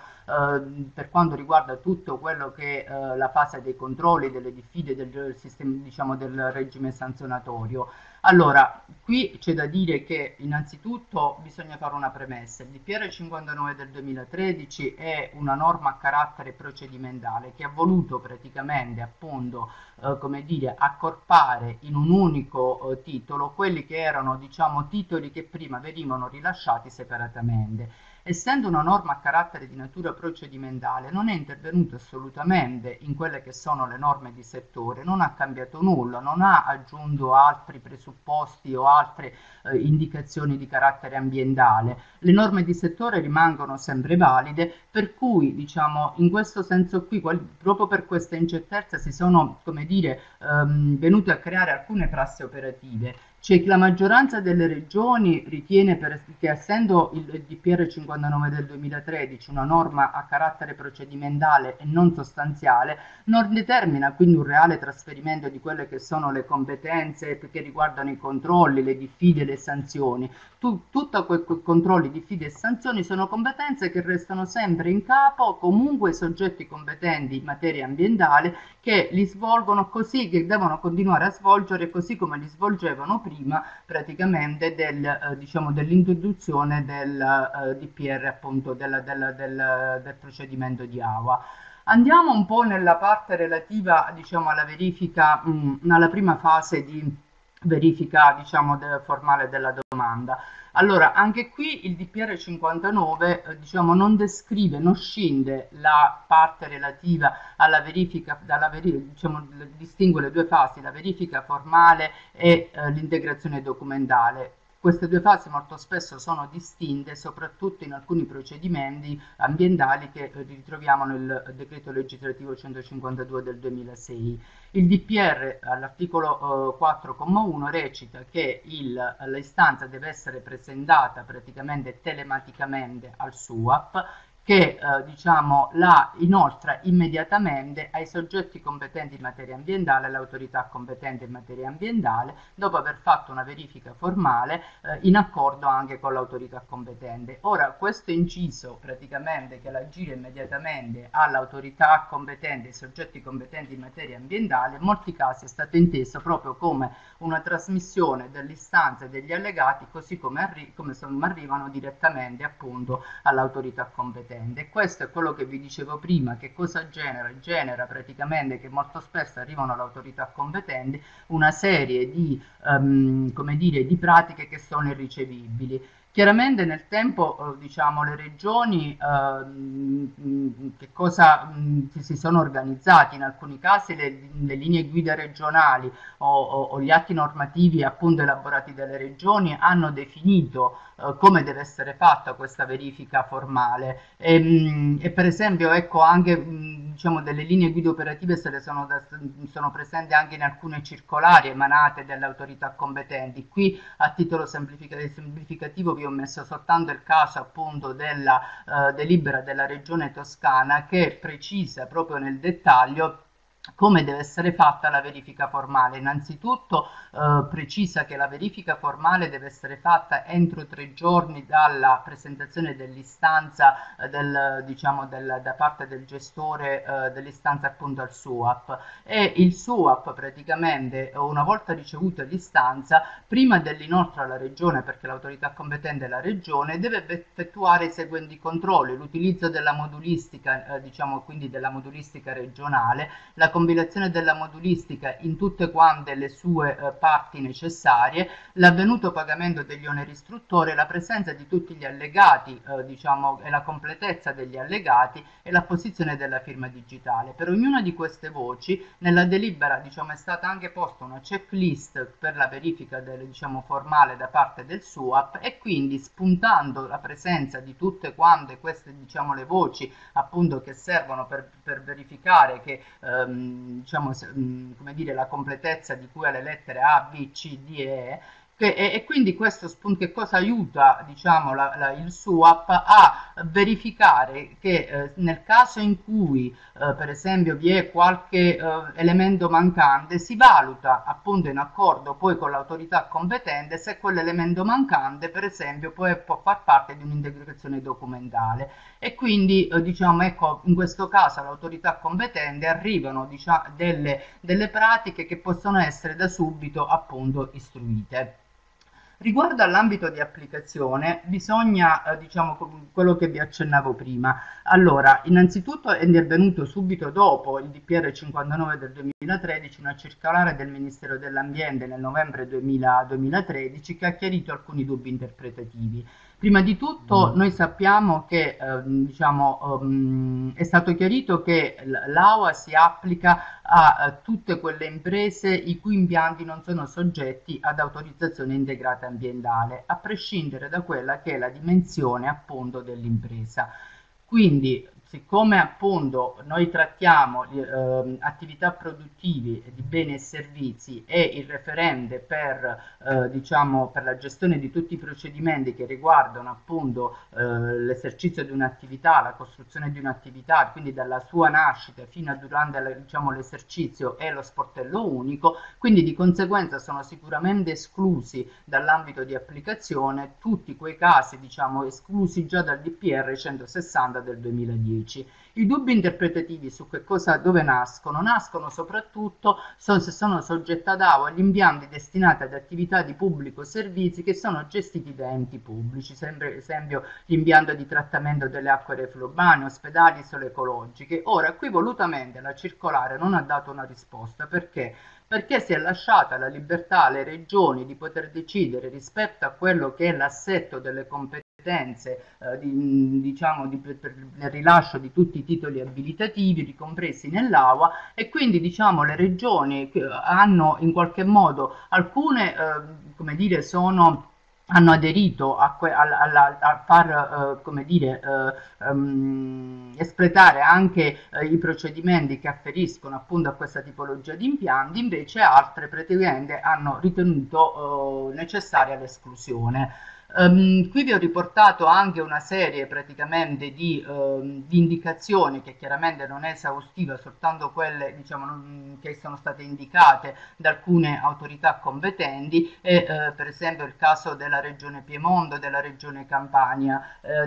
per quanto riguarda tutto quello che è la fase dei controlli, delle diffide del sistema, diciamo, del regime sanzionatorio. Allora, qui c'è da dire che innanzitutto bisogna fare una premessa. Il DPR 59 del 2013 è una norma a carattere procedimentale che ha voluto praticamente appunto come dire, accorpare in un unico titolo quelli che erano diciamo titoli che prima venivano rilasciati separatamente. Essendo una norma a carattere di natura procedimentale, non è intervenuto assolutamente in quelle che sono le norme di settore, non ha cambiato nulla, non ha aggiunto altri presupposti o altre indicazioni di carattere ambientale. Le norme di settore rimangono sempre valide, per cui diciamo in questo senso qui, proprio per questa incertezza si sono, come dire, venute a creare alcune prassi operative. Cioè la maggioranza delle regioni ritiene che essendo il DPR 59 del 2013 una norma a carattere procedimentale e non sostanziale, non determina quindi un reale trasferimento di quelle che sono le competenze che riguardano i controlli, le diffide e le sanzioni. Tutti quei controlli, diffide e sanzioni sono competenze che restano sempre in capo comunque ai soggetti competenti in materia ambientale che li svolgono così, che devono continuare a svolgere così come li svolgevano prima praticamente diciamo, dell'introduzione del DPR appunto del procedimento di AUA. Andiamo un po' nella parte relativa diciamo alla verifica, alla prima fase di verifica diciamo formale della domanda. Allora, anche qui il DPR 59 diciamo, non descrive, non scinde la parte relativa alla verifica, diciamo, distingue le due fasi, la verifica formale e l'integrazione documentale. Queste due fasi molto spesso sono distinte, soprattutto in alcuni procedimenti ambientali che ritroviamo nel decreto legislativo 152 del 2006. Il DPR all'articolo 4,1 recita che l'istanza deve essere presentata praticamente telematicamente al SUAP che diciamo, la inoltra immediatamente ai soggetti competenti in materia ambientale, all'autorità competente in materia ambientale, dopo aver fatto una verifica formale in accordo anche con l'autorità competente. Ora, questo inciso praticamente che la gira immediatamente all'autorità competente, ai soggetti competenti in materia ambientale, in molti casi è stato inteso proprio come una trasmissione dell'istanza e degli allegati così come arrivano direttamente appunto all'autorità competente. E questo è quello che vi dicevo prima, che cosa genera? Genera praticamente che molto spesso arrivano all'autorità competente una serie di, come dire, di pratiche che sono irricevibili. Chiaramente nel tempo diciamo, le regioni che cosa si sono organizzati, in alcuni casi le linee guida regionali o gli atti normativi appunto elaborati dalle regioni hanno definito come deve essere fatta questa verifica formale e per esempio ecco anche diciamo, delle linee guida operative sono presenti anche in alcune circolari emanate dalle autorità competenti. Qui a titolo semplificativo vi vi ho messo soltanto il caso appunto della delibera della Regione Toscana, che precisa proprio nel dettaglio come deve essere fatta la verifica formale. Innanzitutto precisa che la verifica formale deve essere fatta entro 3 giorni dalla presentazione dell'istanza diciamo, da parte del gestore dell'istanza appunto al SUAP, e il SUAP praticamente una volta ricevuta l'istanza, prima dell'inoltro alla Regione, perché l'autorità competente è la Regione, deve effettuare i seguenti controlli: l'utilizzo della modulistica, diciamo quindi della modulistica regionale, la compilazione della modulistica in tutte quante le sue parti necessarie, l'avvenuto pagamento degli oneri istruttori, la presenza di tutti gli allegati, diciamo, e la completezza degli allegati e l'apposizione della firma digitale. Per ognuna di queste voci nella delibera, diciamo, è stata anche posta una checklist per la verifica diciamo, formale da parte del SUAP, e quindi spuntando la presenza di tutte quante queste, diciamo, le voci appunto che servono per verificare che diciamo, come dire, la completezza di cui alle lettere A, B, C, D e E, e quindi questo che cosa aiuta, diciamo, il SUAP a verificare che nel caso in cui per esempio vi è qualche elemento mancante, si valuta appunto in accordo poi con l'autorità competente se quell'elemento mancante per esempio può far parte di un'integrazione documentale, e quindi diciamo, ecco, in questo caso all'autorità competente arrivano, diciamo, delle pratiche che possono essere da subito appunto istruite. Riguardo all'ambito di applicazione, bisogna, diciamo, quello che vi accennavo prima. Allora, innanzitutto è intervenuto subito dopo il DPR 59 del 2013 una circolare del Ministero dell'Ambiente nel novembre 2013 che ha chiarito alcuni dubbi interpretativi. Prima di tutto noi sappiamo che diciamo, è stato chiarito che l'AOA si applica a tutte quelle imprese i cui impianti non sono soggetti ad autorizzazione integrata ambientale, a prescindere da quella che è la dimensione appunto dell'impresa. Quindi, siccome appunto noi trattiamo attività produttive di beni e servizi e il referente diciamo, per la gestione di tutti i procedimenti che riguardano appunto l'esercizio di un'attività, la costruzione di un'attività, quindi dalla sua nascita fino a durante diciamo, l'esercizio, è lo sportello unico, quindi di conseguenza sono sicuramente esclusi dall'ambito di applicazione tutti quei casi, diciamo, esclusi già dal DPR 160 del 2010. I dubbi interpretativi su che cosa, dove nascono? Nascono soprattutto se sono soggetti ad AOA gli impianti destinati ad attività di pubblico servizi che sono gestiti da enti pubblici, per esempio l'impianto di trattamento delle acque reflue urbane, ospedali, isole ecologiche. Ora, qui volutamente la circolare non ha dato una risposta. Perché? Perché si è lasciata la libertà alle regioni di poter decidere rispetto a quello che è l'assetto delle competenze diciamo, per il rilascio di tutti i titoli abilitativi ricompresi nell'AOA, e quindi diciamo, le regioni hanno in qualche modo, alcune come dire, hanno aderito a far come dire, espletare anche i procedimenti che afferiscono appunto a questa tipologia di impianti, invece altre praticamente hanno ritenuto necessaria l'esclusione. Qui vi ho riportato anche una serie praticamente di indicazioni, che chiaramente non è esaustiva, soltanto quelle, diciamo, che sono state indicate da alcune autorità competenti, e per esempio il caso della regione Piemonte, della regione Campania,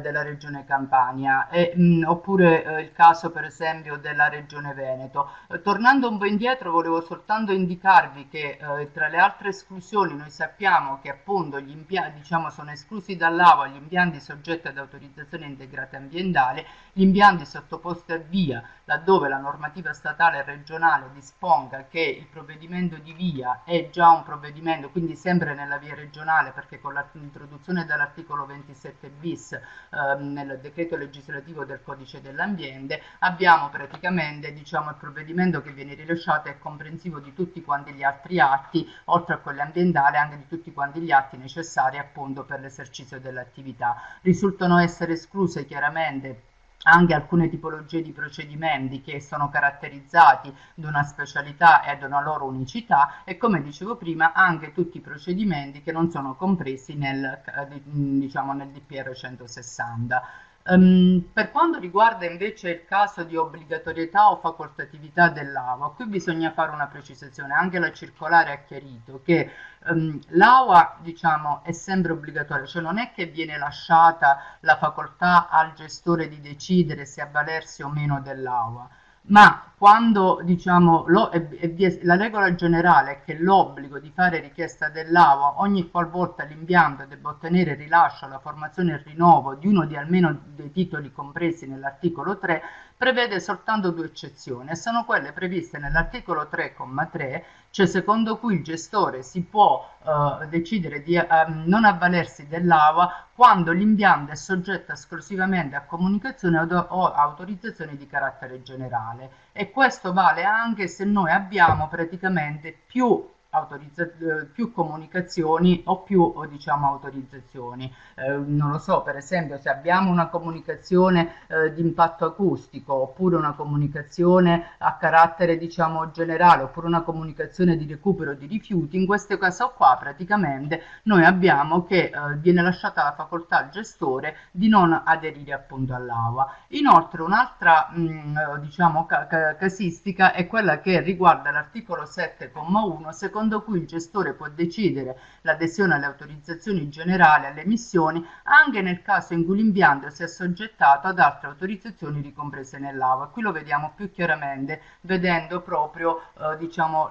oppure il caso per esempio della regione Veneto. Tornando un po' indietro, volevo soltanto indicarvi che tra le altre esclusioni noi sappiamo che appunto gli impianti, diciamo, sono esclusi dall'AOA gli impianti soggetti ad autorizzazione integrata ambientale, gli impianti sottoposti a VIA laddove la normativa statale e regionale disponga che il provvedimento di VIA è già un provvedimento, quindi sempre nella via regionale, perché con l'introduzione dell'articolo 27 bis nel decreto legislativo del codice dell'ambiente abbiamo praticamente, diciamo, il provvedimento che viene rilasciato è comprensivo di tutti quanti gli altri atti, oltre a quelli ambientali anche di tutti quanti gli atti necessari appunto per l'esercizio dell'attività. Risultano essere escluse chiaramente anche alcune tipologie di procedimenti che sono caratterizzati da una specialità e da una loro unicità, e come dicevo prima anche tutti i procedimenti che non sono compresi diciamo, nel DPR 160. Per quanto riguarda invece il caso di obbligatorietà o facoltatività dell'AUA, qui bisogna fare una precisazione. Anche la circolare ha chiarito che l'AUA, diciamo, è sempre obbligatoria, cioè non è che viene lasciata la facoltà al gestore di decidere se avvalersi o meno dell'AUA, ma quando, diciamo, la regola generale è che l'obbligo di fare richiesta dell'AUA ogni qualvolta l'impianto debba ottenere il rilascio, la formazione e il rinnovo di uno di almeno dei titoli compresi nell'articolo 3, prevede soltanto due eccezioni, e sono quelle previste nell'articolo 3,3, cioè secondo cui il gestore si può decidere di non avvalersi dell'AUA quando l'impianto è soggetto esclusivamente a comunicazione o autorizzazioni di carattere generale, e questo vale anche se noi abbiamo praticamente più comunicazioni o più, diciamo, autorizzazioni. Non lo so, per esempio, se abbiamo una comunicazione di impatto acustico, oppure una comunicazione a carattere, diciamo, generale, oppure una comunicazione di recupero di rifiuti, in questo caso qua praticamente noi abbiamo che viene lasciata la facoltà al gestore di non aderire appunto all'AUA. Inoltre un'altra diciamo casistica è quella che riguarda l'articolo 7,1, secondo cui il gestore può decidere l'adesione alle autorizzazioni generali alle emissioni anche nel caso in cui l'impianto sia assoggettato ad altre autorizzazioni ricomprese nell'AUA. Qui lo vediamo più chiaramente vedendo proprio diciamo,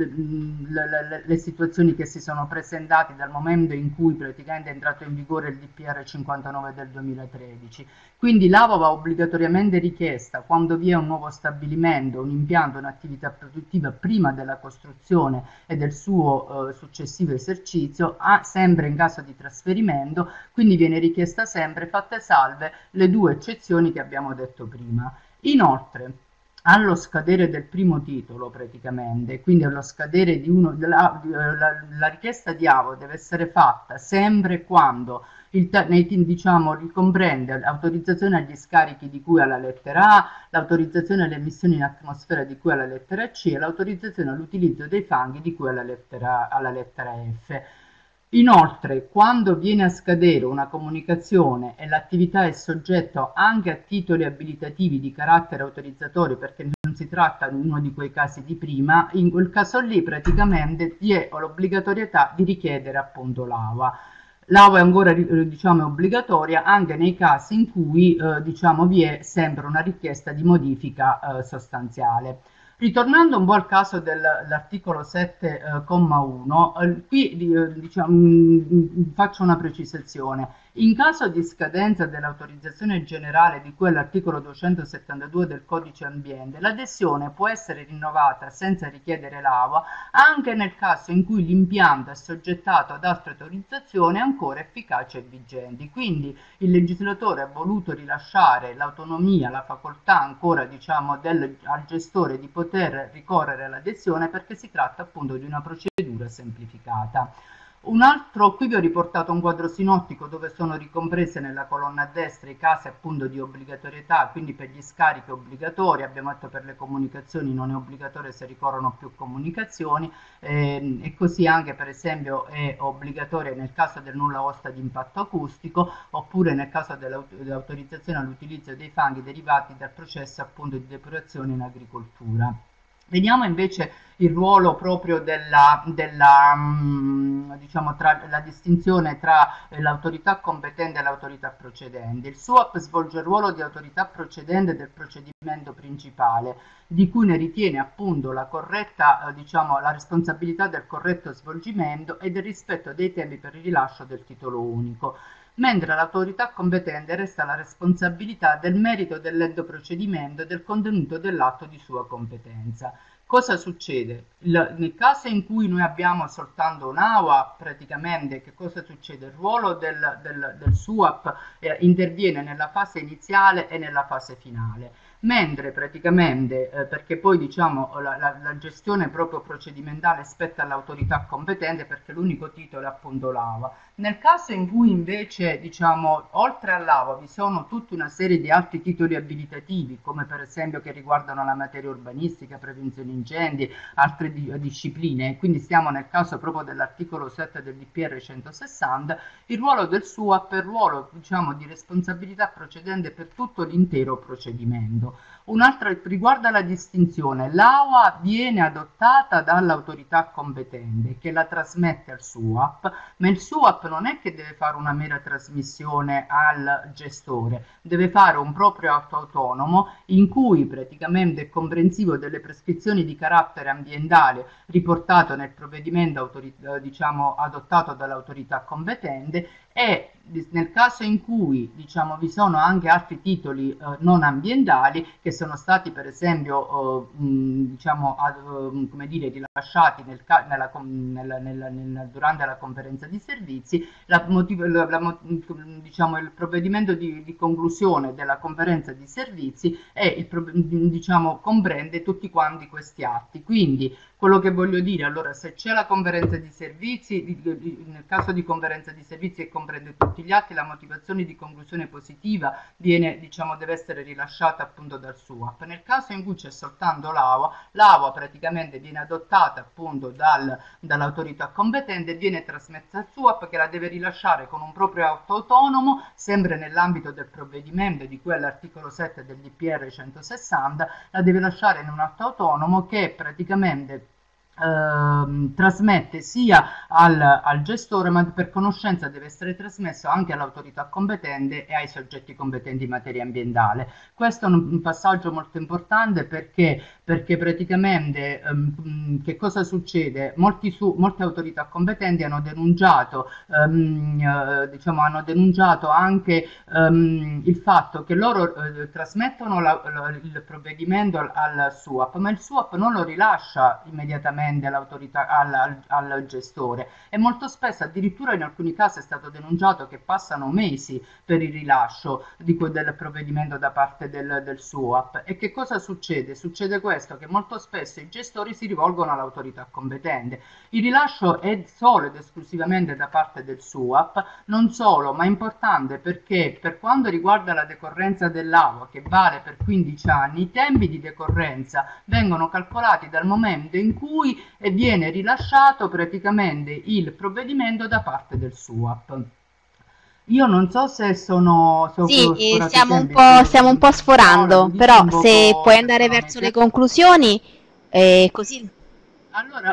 le situazioni che si sono presentate dal momento in cui praticamente è entrato in vigore il DPR 59 del 2013. Quindi l'AUA va obbligatoriamente richiesta quando vi è un nuovo stabilimento, un impianto, un'attività produttiva prima della costruzione e del suo successivo esercizio, sempre in caso di trasferimento, quindi viene richiesta sempre, fatte salve le due eccezioni che abbiamo detto prima. Inoltre, allo scadere del primo titolo praticamente, quindi allo scadere di la richiesta di AVO deve essere fatta sempre quando diciamo, ricomprende l'autorizzazione agli scarichi di cui alla lettera A, l'autorizzazione alle emissioni in atmosfera di cui alla lettera C e l'autorizzazione all'utilizzo dei fanghi di cui alla lettera F. Inoltre, quando viene a scadere una comunicazione e l'attività è soggetto anche a titoli abilitativi di carattere autorizzatorio, perché non si tratta di uno di quei casi di prima, in quel caso lì praticamente vi è l'obbligatorietà di richiedere appunto l'AUA. L'AUA è ancora, diciamo, obbligatoria anche nei casi in cui diciamo, vi è sempre una richiesta di modifica sostanziale. Ritornando un po' al caso dell'articolo 7,1, qui diciamo, faccio una precisazione. In caso di scadenza dell'autorizzazione generale di cui all'articolo 272 del Codice Ambiente, l'adesione può essere rinnovata senza richiedere l'AUA anche nel caso in cui l'impianto è soggettato ad altre autorizzazioni ancora efficaci e vigenti. Quindi il legislatore ha voluto rilasciare l'autonomia, la facoltà ancora, diciamo, al gestore di poter ricorrere all'adesione, perché si tratta appunto di una procedura semplificata. Un altro, qui vi ho riportato un quadro sinottico dove sono ricomprese nella colonna a destra i casi appunto di obbligatorietà, quindi per gli scarichi obbligatori, abbiamo detto per le comunicazioni non è obbligatorio se ricorrono più comunicazioni, e così anche per esempio è obbligatoria nel caso del nulla osta di impatto acustico, oppure nel caso dell'autorizzazione all'utilizzo dei fanghi derivati dal processo appunto di depurazione in agricoltura. Vediamo invece il ruolo proprio diciamo, tra la distinzione tra l'autorità competente e l'autorità procedente. Il SUAP svolge il ruolo di autorità procedente del procedimento principale, di cui ne ritiene appunto la corretta, diciamo, la responsabilità del corretto svolgimento e del rispetto dei tempi per il rilascio del titolo unico, mentre all'autorità competente resta la responsabilità del merito dell'ente procedimento e del contenuto dell'atto di sua competenza. Cosa succede? Nel caso in cui noi abbiamo soltanto un'AUA, praticamente che cosa succede? Il ruolo del SUAP interviene nella fase iniziale e nella fase finale, mentre praticamente, perché poi diciamo la gestione proprio procedimentale spetta all'autorità competente perché l'unico titolo è appunto l'AVA. Nel caso in cui invece diciamo oltre all'AVA vi sono tutta una serie di altri titoli abilitativi, come per esempio che riguardano la materia urbanistica, prevenzione incendi, altre discipline, quindi stiamo nel caso proprio dell'articolo 7 del DPR 160, il ruolo del SUAP è il ruolo diciamo di responsabilità procedente per tutto l'intero procedimento. Un'altra riguarda la distinzione, l'AUA viene adottata dall'autorità competente che la trasmette al SUAP, ma il SUAP non è che deve fare una mera trasmissione al gestore, deve fare un proprio atto autonomo in cui praticamente è comprensivo delle prescrizioni di carattere ambientale riportato nel provvedimento diciamo, adottato dall'autorità competente e nel caso in cui diciamo, vi sono anche altri titoli non ambientali che sono stati per esempio diciamo, come dire, rilasciati durante la conferenza di servizi, diciamo, il provvedimento di conclusione della conferenza di servizi diciamo, comprende tutti quanti questi atti. Quindi quello che voglio dire, allora, se c'è la conferenza di servizi, nel caso di conferenza di servizi che comprende tutti gli atti, la motivazione di conclusione positiva viene, diciamo, deve essere rilasciata appunto dal SUAP. Nel caso in cui c'è soltanto l'AUA, l'AUA praticamente viene adottata appunto dall'autorità competente e viene trasmessa al SUAP che la deve rilasciare con un proprio atto autonomo, sempre nell'ambito del provvedimento di cui all'articolo 7 del DPR 160, la deve lasciare in un atto autonomo che praticamente trasmette sia al gestore, ma per conoscenza deve essere trasmesso anche all'autorità competente e ai soggetti competenti in materia ambientale. Questo è un passaggio molto importante perché praticamente che cosa succede? Molte autorità competenti hanno denunciato, diciamo, hanno denunciato anche il fatto che loro trasmettono il provvedimento al SUAP, ma il SUAP non lo rilascia immediatamente all'autorità, al gestore e molto spesso addirittura in alcuni casi è stato denunciato che passano mesi per il rilascio del provvedimento da parte del SUAP. E che cosa succede? Succede questo, che molto spesso i gestori si rivolgono all'autorità competente. Il rilascio è solo ed esclusivamente da parte del SUAP, non solo, ma è importante perché per quanto riguarda la decorrenza dell'AUA, che vale per 15 anni, i tempi di decorrenza vengono calcolati dal momento in cui viene rilasciato praticamente il provvedimento da parte del SUAP. Io non so se sono sì, stiamo un po' sforando, però se puoi andare verso le conclusioni, così. Allora,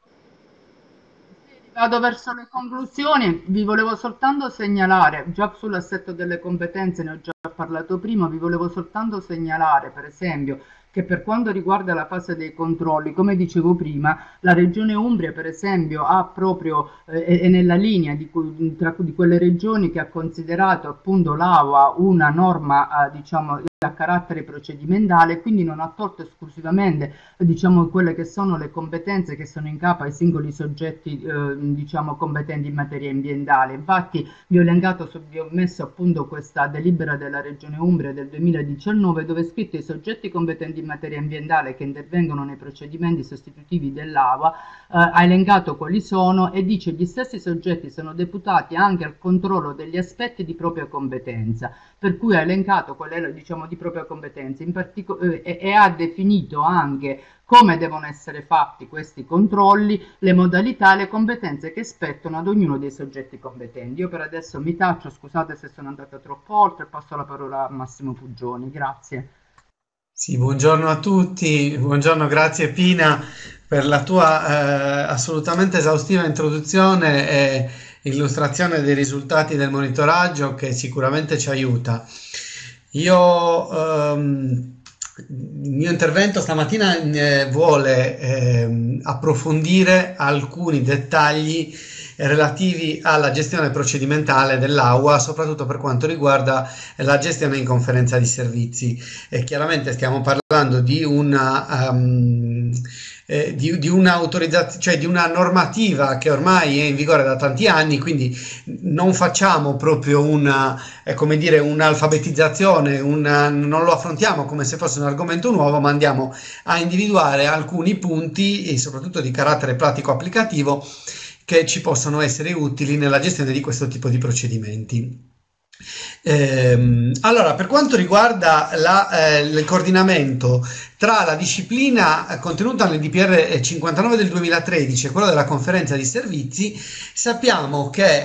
vado verso le conclusioni, vi volevo soltanto segnalare, già sull'assetto delle competenze ne ho già parlato prima, vi volevo soltanto segnalare per esempio che per quanto riguarda la fase dei controlli, come dicevo prima, la Regione Umbria per esempio ha proprio, è nella linea di quelle regioni che ha considerato appunto l'AUA una norma diciamo a carattere procedimentale, quindi non ha tolto esclusivamente diciamo quelle che sono le competenze che sono in capo ai singoli soggetti diciamo competenti in materia ambientale. Infatti vi ho messo appunto questa delibera della Regione Umbria del 2019 dove è scritto i soggetti competenti in materia ambientale che intervengono nei procedimenti sostitutivi dell'AUA, ha elencato quali sono e dice gli stessi soggetti sono deputati anche al controllo degli aspetti di propria competenza, per cui ha elencato qual è diciamo di propria competenza e ha definito anche come devono essere fatti questi controlli, le modalità e le competenze che spettano ad ognuno dei soggetti competenti. Io per adesso mi taccio, scusate se sono andata troppo oltre, passo la parola a Massimo Puggioni, grazie. Sì, buongiorno a tutti, buongiorno, grazie Pina per la tua assolutamente esaustiva introduzione e illustrazione dei risultati del monitoraggio che sicuramente ci aiuta. Il mio intervento stamattina vuole approfondire alcuni dettagli relativi alla gestione procedimentale dell'AUA, soprattutto per quanto riguarda la gestione in conferenza di servizi. E chiaramente stiamo parlando di una di un'autorizzazione, cioè di una normativa che ormai è in vigore da tanti anni, quindi non facciamo proprio come dire, un'alfabetizzazione, non lo affrontiamo come se fosse un argomento nuovo, ma andiamo a individuare alcuni punti, e soprattutto di carattere pratico applicativo, che ci possono essere utili nella gestione di questo tipo di procedimenti. Allora, per quanto riguarda il coordinamento tra la disciplina contenuta nel DPR 59 del 2013 e quello della conferenza di servizi, sappiamo che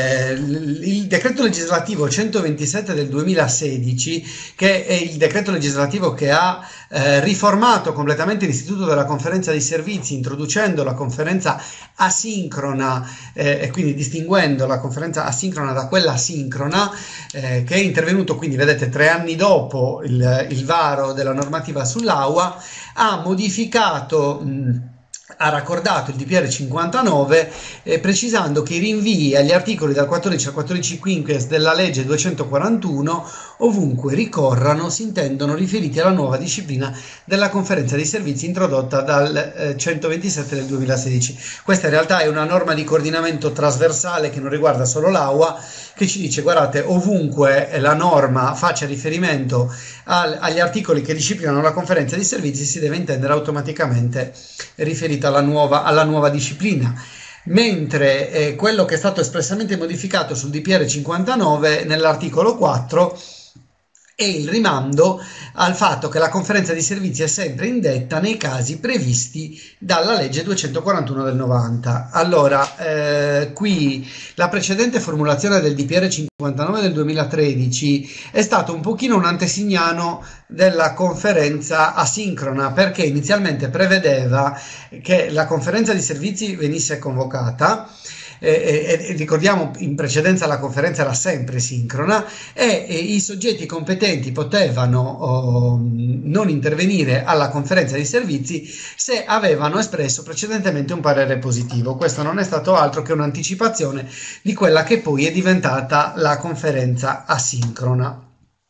il decreto legislativo 127 del 2016, che è il decreto legislativo che ha riformato completamente l'istituto della conferenza di servizi, introducendo la conferenza asincrona e quindi distinguendo la conferenza asincrona da quella sincrona, che è intervenuto, quindi vedete, 3 anni dopo il varo della normativa sull'AUA, ha modificato, ha raccordato il DPR 59, precisando che i rinvii agli articoli dal 14 al 14-quinquies della legge 241, ovunque ricorrano, si intendono riferiti alla nuova disciplina della conferenza dei servizi introdotta dal 127 del 2016. Questa in realtà è una norma di coordinamento trasversale che non riguarda solo l'AUA, che ci dice: guardate, ovunque la norma faccia riferimento agli articoli che disciplinano la conferenza di servizi, si deve intendere automaticamente riferita alla nuova disciplina. Mentre quello che è stato espressamente modificato sul DPR 59 nell'articolo 4 è il rimando al fatto che la conferenza di servizi è sempre indetta nei casi previsti dalla legge 241 del 90. Allora, qui la precedente formulazione del DPR 59 del 2013 è stato un pochino un antesignano della conferenza asincrona, perché inizialmente prevedeva che la conferenza di servizi venisse convocata, e ricordiamo, in precedenza la conferenza era sempre sincrona, e i soggetti competenti potevano non intervenire alla conferenza di servizi se avevano espresso precedentemente un parere positivo. Questo non è stato altro che un'anticipazione di quella che poi è diventata la conferenza asincrona.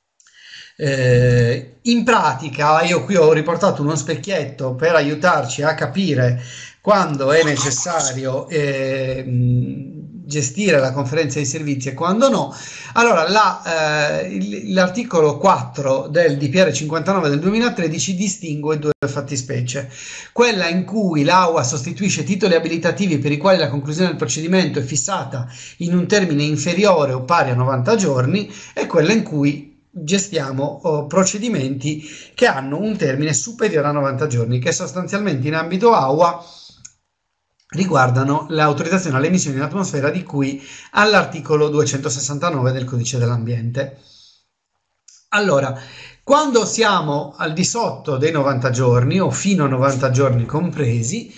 In pratica, io qui ho riportato uno specchietto per aiutarci a capire quando è necessario gestire la conferenza di servizi e quando no. Allora, l'articolo 4 del DPR 59 del 2013 distingue 2 fattispecie: quella in cui l'AUA sostituisce titoli abilitativi per i quali la conclusione del procedimento è fissata in un termine inferiore o pari a 90 giorni, e quella in cui gestiamo procedimenti che hanno un termine superiore a 90 giorni, che sostanzialmente in ambito AUA riguardano l'autorizzazione alle emissioni in atmosfera di cui all'articolo 269 del Codice dell'Ambiente. Allora, quando siamo al di sotto dei 90 giorni o fino a 90 giorni compresi,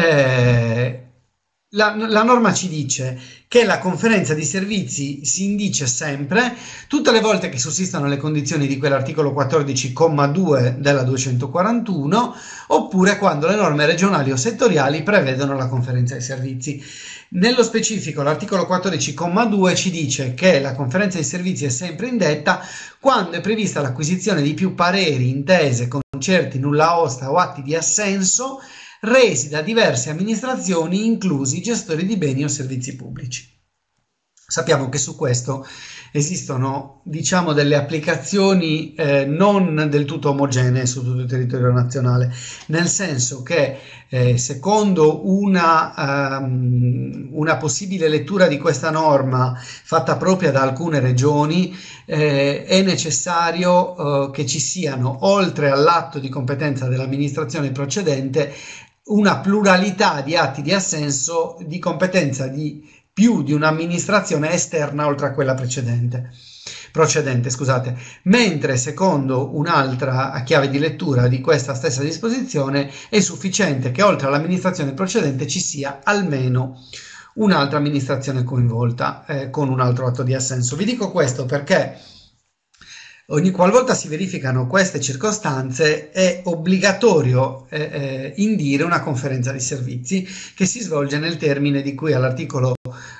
la norma ci dice che la conferenza di servizi si indice sempre tutte le volte che sussistano le condizioni di quell'articolo 14,2 della 241, oppure quando le norme regionali o settoriali prevedono la conferenza di servizi. Nello specifico, l'articolo 14,2 ci dice che la conferenza di servizi è sempre indetta quando è prevista l'acquisizione di più pareri, intese, concerti, nulla osta o atti di assenso resi da diverse amministrazioni, inclusi i gestori di beni o servizi pubblici. Sappiamo che su questo esistono, diciamo, delle applicazioni non del tutto omogenee su tutto il territorio nazionale, nel senso che secondo una possibile lettura di questa norma fatta propria da alcune regioni, è necessario che ci siano, oltre all'atto di competenza dell'amministrazione procedente, una pluralità di atti di assenso di competenza di più di un'amministrazione esterna oltre a quella procedente, scusate. Mentre secondo un'altra chiave di lettura di questa stessa disposizione è sufficiente che oltre all'amministrazione procedente ci sia almeno un'altra amministrazione coinvolta con un altro atto di assenso. Vi dico questo perché ogni qualvolta si verificano queste circostanze è obbligatorio indire una conferenza di servizi che si svolge nel termine di cui all'articolo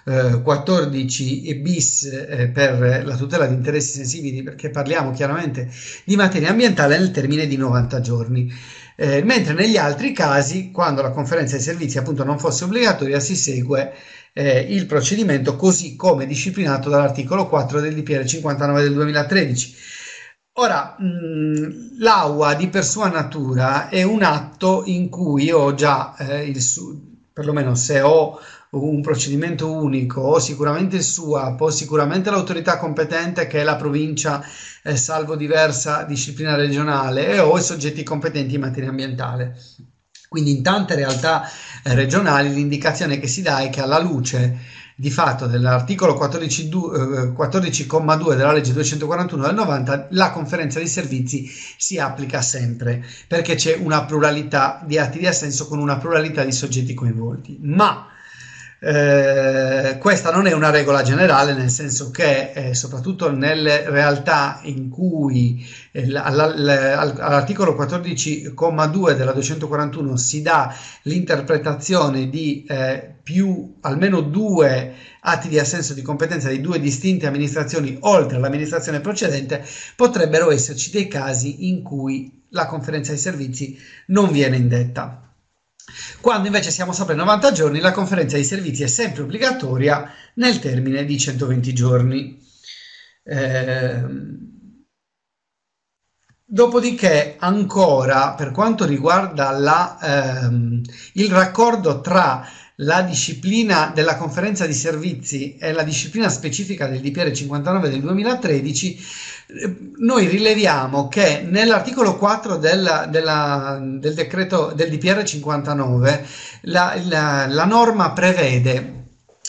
14 bis per la tutela di interessi sensibili, perché parliamo chiaramente di materia ambientale, nel termine di 90 giorni. mentre negli altri casi, quando la conferenza dei servizi appunto non fosse obbligatoria, si segue il procedimento così come disciplinato dall'articolo 4 del DPR 59 del 2013. Ora, l'AUA di per sua natura è un atto in cui io ho già, perlomeno se ho un procedimento unico, ho sicuramente il SUAP, ho sicuramente l'autorità competente che è la provincia, salvo diversa disciplina regionale, e ho i soggetti competenti in materia ambientale. Quindi in tante realtà regionali l'indicazione che si dà è che alla luce di fatto dell'articolo 14,2 della legge 241 del 90, la conferenza di servizi si applica sempre, perché c'è una pluralità di atti di assenso con una pluralità di soggetti coinvolti. Ma questa non è una regola generale, nel senso che soprattutto nelle realtà in cui all'articolo 14,2 della 241 si dà l'interpretazione di almeno 2 atti di assenso di competenza di 2 distinte amministrazioni oltre all'amministrazione precedente, potrebbero esserci dei casi in cui la conferenza dei servizi non viene indetta. Quando invece siamo sopra i 90 giorni, la conferenza dei servizi è sempre obbligatoria nel termine di 120 giorni. Dopodiché, ancora, per quanto riguarda il raccordo tra la disciplina della conferenza di servizi e la disciplina specifica del DPR 59 del 2013, noi rileviamo che nell'articolo 4 del decreto del DPR 59 la norma prevede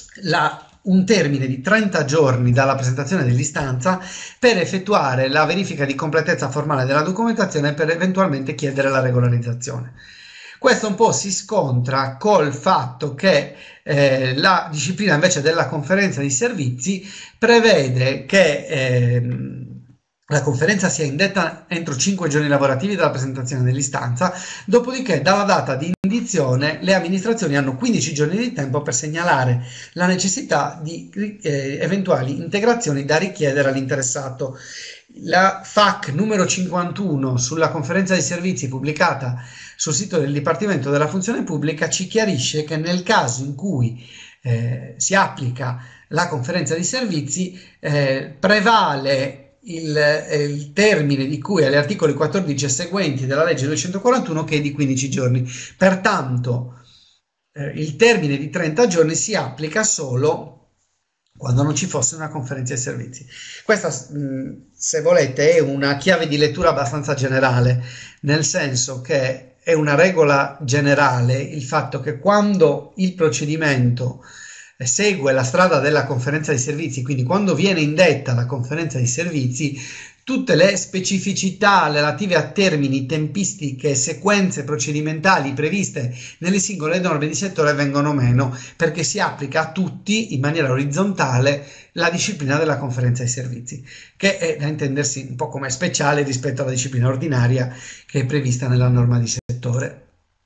un termine di 30 giorni dalla presentazione dell'istanza per effettuare la verifica di completezza formale della documentazione e per eventualmente chiedere la regolarizzazione. Questo un po' si scontra col fatto che la disciplina invece della conferenza di servizi prevede che la conferenza sia indetta entro 5 giorni lavorativi dalla presentazione dell'istanza, dopodiché dalla data di indizione le amministrazioni hanno 15 giorni di tempo per segnalare la necessità di eventuali integrazioni da richiedere all'interessato. La FAQ numero 51 sulla conferenza dei servizi pubblicata sul sito del Dipartimento della Funzione Pubblica ci chiarisce che nel caso in cui si applica la conferenza di servizi prevale il termine di cui agli articoli 14 e seguenti della legge 241, che è di 15 giorni. Pertanto il termine di 30 giorni si applica solo quando non ci fosse una conferenza di servizi. Questa, se volete, è una chiave di lettura abbastanza generale, nel senso che è una regola generale il fatto che quando il procedimento segue la strada della conferenza di servizi, quindi quando viene indetta la conferenza di servizi, tutte le specificità relative a termini, tempistiche, sequenze procedimentali previste nelle singole norme di settore vengono meno, perché si applica a tutti in maniera orizzontale la disciplina della conferenza di servizi, che è da intendersi un po' come speciale rispetto alla disciplina ordinaria che è prevista nella norma di settore.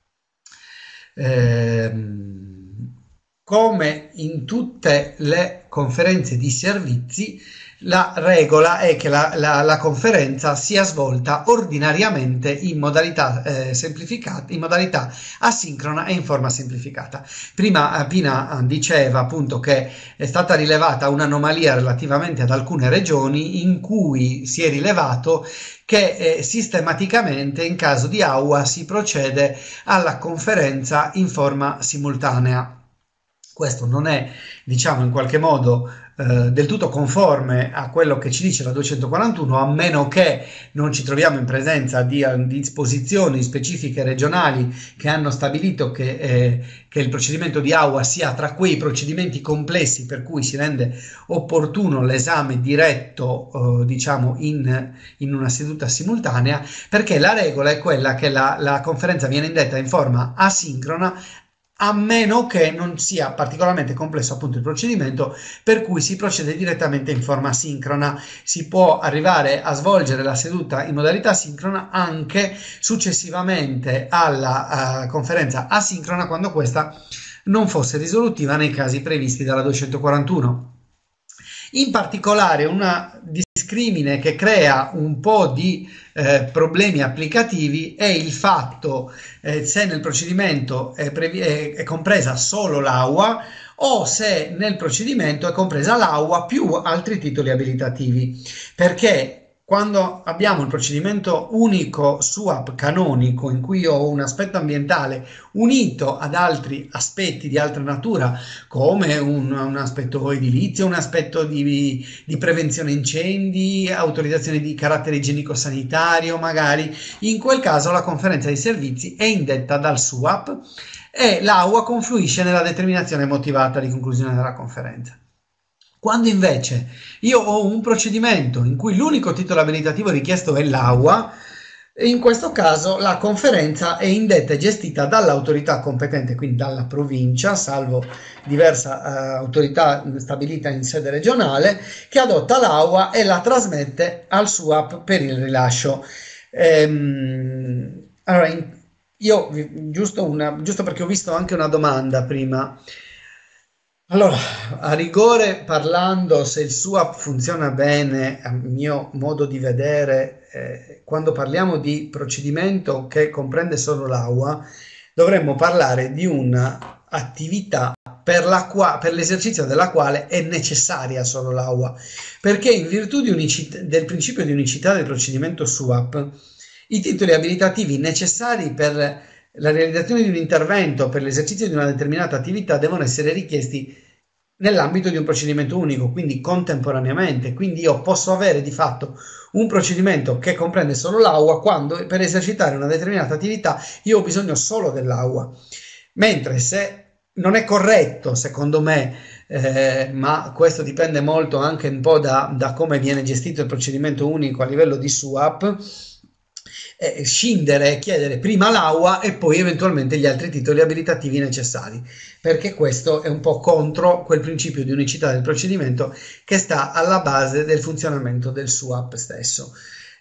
Come in tutte le conferenze di servizi, la regola è che la conferenza sia svolta ordinariamente in modalità semplificata, in modalità asincrona e in forma semplificata. Prima Pina diceva appunto che è stata rilevata un'anomalia relativamente ad alcune regioni in cui si è rilevato che sistematicamente in caso di AUA si procede alla conferenza in forma simultanea. Questo non è, diciamo, in qualche modo del tutto conforme a quello che ci dice la 241, a meno che non ci troviamo in presenza di disposizioni specifiche regionali che hanno stabilito che il procedimento di AUA sia tra quei procedimenti complessi per cui si rende opportuno l'esame diretto, diciamo, in una seduta simultanea, perché la regola è quella che la conferenza viene indetta in forma asincrona, a meno che non sia particolarmente complesso appunto il procedimento, per cui si procede direttamente in forma sincrona. Si può arrivare a svolgere la seduta in modalità sincrona anche successivamente alla conferenza asincrona, quando questa non fosse risolutiva nei casi previsti dalla 241. In particolare una discrepanza discrimine che crea un po' di problemi applicativi è il fatto se nel procedimento è compresa solo l'AUA o se nel procedimento è compresa l'AUA più altri titoli abilitativi, perché quando abbiamo il procedimento unico SUAP canonico in cui ho un aspetto ambientale unito ad altri aspetti di altra natura come un aspetto edilizio, un aspetto di prevenzione incendi, autorizzazione di carattere igienico-sanitario magari, in quel caso la conferenza di servizi è indetta dal SUAP e l'AUA confluisce nella determinazione motivata di conclusione della conferenza. Quando invece io ho un procedimento in cui l'unico titolo abilitativo richiesto è l'AUA, in questo caso la conferenza è indetta e gestita dall'autorità competente, quindi dalla provincia, salvo diversa autorità stabilita in sede regionale, che adotta l'AUA e la trasmette al SUAP per il rilascio. Allora, io giusto perché ho visto anche una domanda prima. Allora, a rigore parlando, se il SUAP funziona bene, a mio modo di vedere, quando parliamo di procedimento che comprende solo l'AUA, dovremmo parlare di un'attività per l'esercizio della quale è necessaria solo l'AUA, perché in virtù del principio di unicità del procedimento SUAP, i titoli abilitativi necessari per la realizzazione di un intervento per l'esercizio di una determinata attività devono essere richiesti nell'ambito di un procedimento unico, quindi contemporaneamente. Quindi io posso avere di fatto un procedimento che comprende solo l'AUA quando per esercitare una determinata attività io ho bisogno solo dell'AUA. Mentre se non è corretto, secondo me, ma questo dipende molto anche un po' da come viene gestito il procedimento unico a livello di SUAP, scindere e chiedere prima l'AUA e poi eventualmente gli altri titoli abilitativi necessari, perché questo è un po' contro quel principio di unicità del procedimento che sta alla base del funzionamento del SUAP stesso.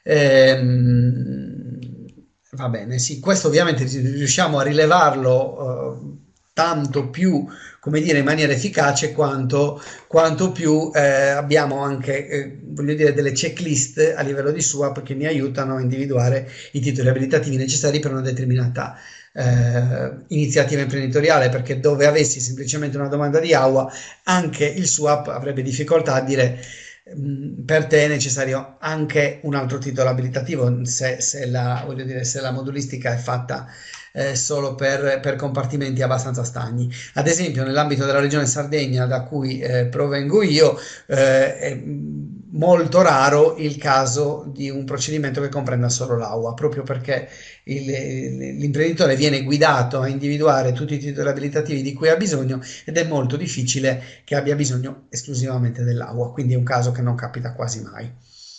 Va bene, sì, questo ovviamente riusciamo a rilevarlo tanto più, come dire, in maniera efficace quanto più abbiamo anche, voglio dire, delle checklist a livello di SUAP che mi aiutano a individuare i titoli abilitativi necessari per una determinata iniziativa imprenditoriale, perché dove avessi semplicemente una domanda di AUA, anche il SUAP avrebbe difficoltà a dire per te è necessario anche un altro titolo abilitativo se la modulistica è fatta solo per compartimenti abbastanza stagni. Ad esempio nell'ambito della regione Sardegna da cui provengo io è molto raro il caso di un procedimento che comprenda solo l'AUA, proprio perché l'imprenditore viene guidato a individuare tutti i titoli abilitativi di cui ha bisogno ed è molto difficile che abbia bisogno esclusivamente dell'AUA, quindi è un caso che non capita quasi mai.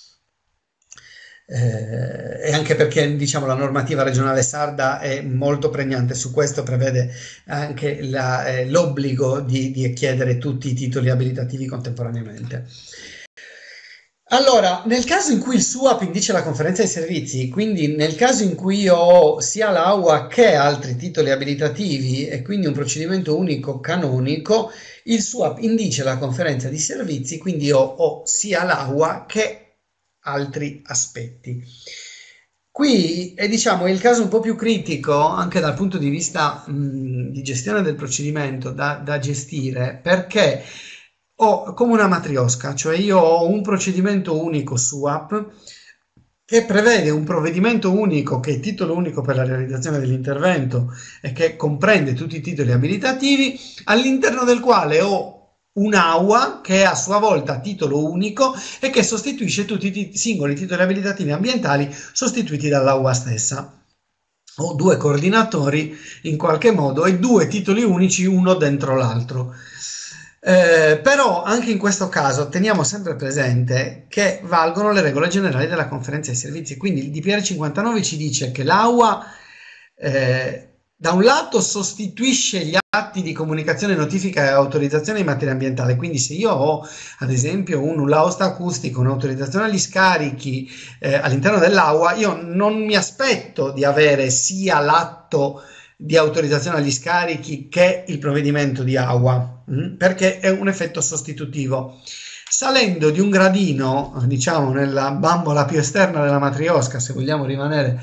E anche perché diciamo la normativa regionale sarda è molto pregnante su questo, prevede anche l'obbligo di chiedere tutti i titoli abilitativi contemporaneamente. Allora, nel caso in cui il SUAP indice la conferenza di servizi, quindi nel caso in cui io ho sia l'AUA che altri titoli abilitativi e quindi un procedimento unico canonico, il SUAP indice la conferenza di servizi, quindi io ho sia l'AUA che altri aspetti. Qui è diciamo il caso un po' più critico anche dal punto di vista di gestione del procedimento da gestire, perché ho come una matriosca, cioè io ho un procedimento unico SUAP che prevede un provvedimento unico che è titolo unico per la realizzazione dell'intervento e che comprende tutti i titoli abilitativi, all'interno del quale ho un'AUA che è a sua volta titolo unico e che sostituisce tutti i singoli titoli abilitativi ambientali sostituiti dall'AUA stessa. Ho due coordinatori in qualche modo e due titoli unici uno dentro l'altro. Però anche in questo caso teniamo sempre presente che valgono le regole generali della conferenza dei servizi, quindi il DPR 59 ci dice che l'AUA da un lato sostituisce gli atti di comunicazione, notifica e autorizzazione in materia ambientale, quindi se io ho ad esempio un nullaosta acustico, un'autorizzazione agli scarichi all'interno dell'AUA, io non mi aspetto di avere sia l'atto di autorizzazione agli scarichi che il provvedimento di AUA, perché è un effetto sostitutivo. salendo di un gradino, diciamo nella bambola più esterna della matriosca, se vogliamo rimanere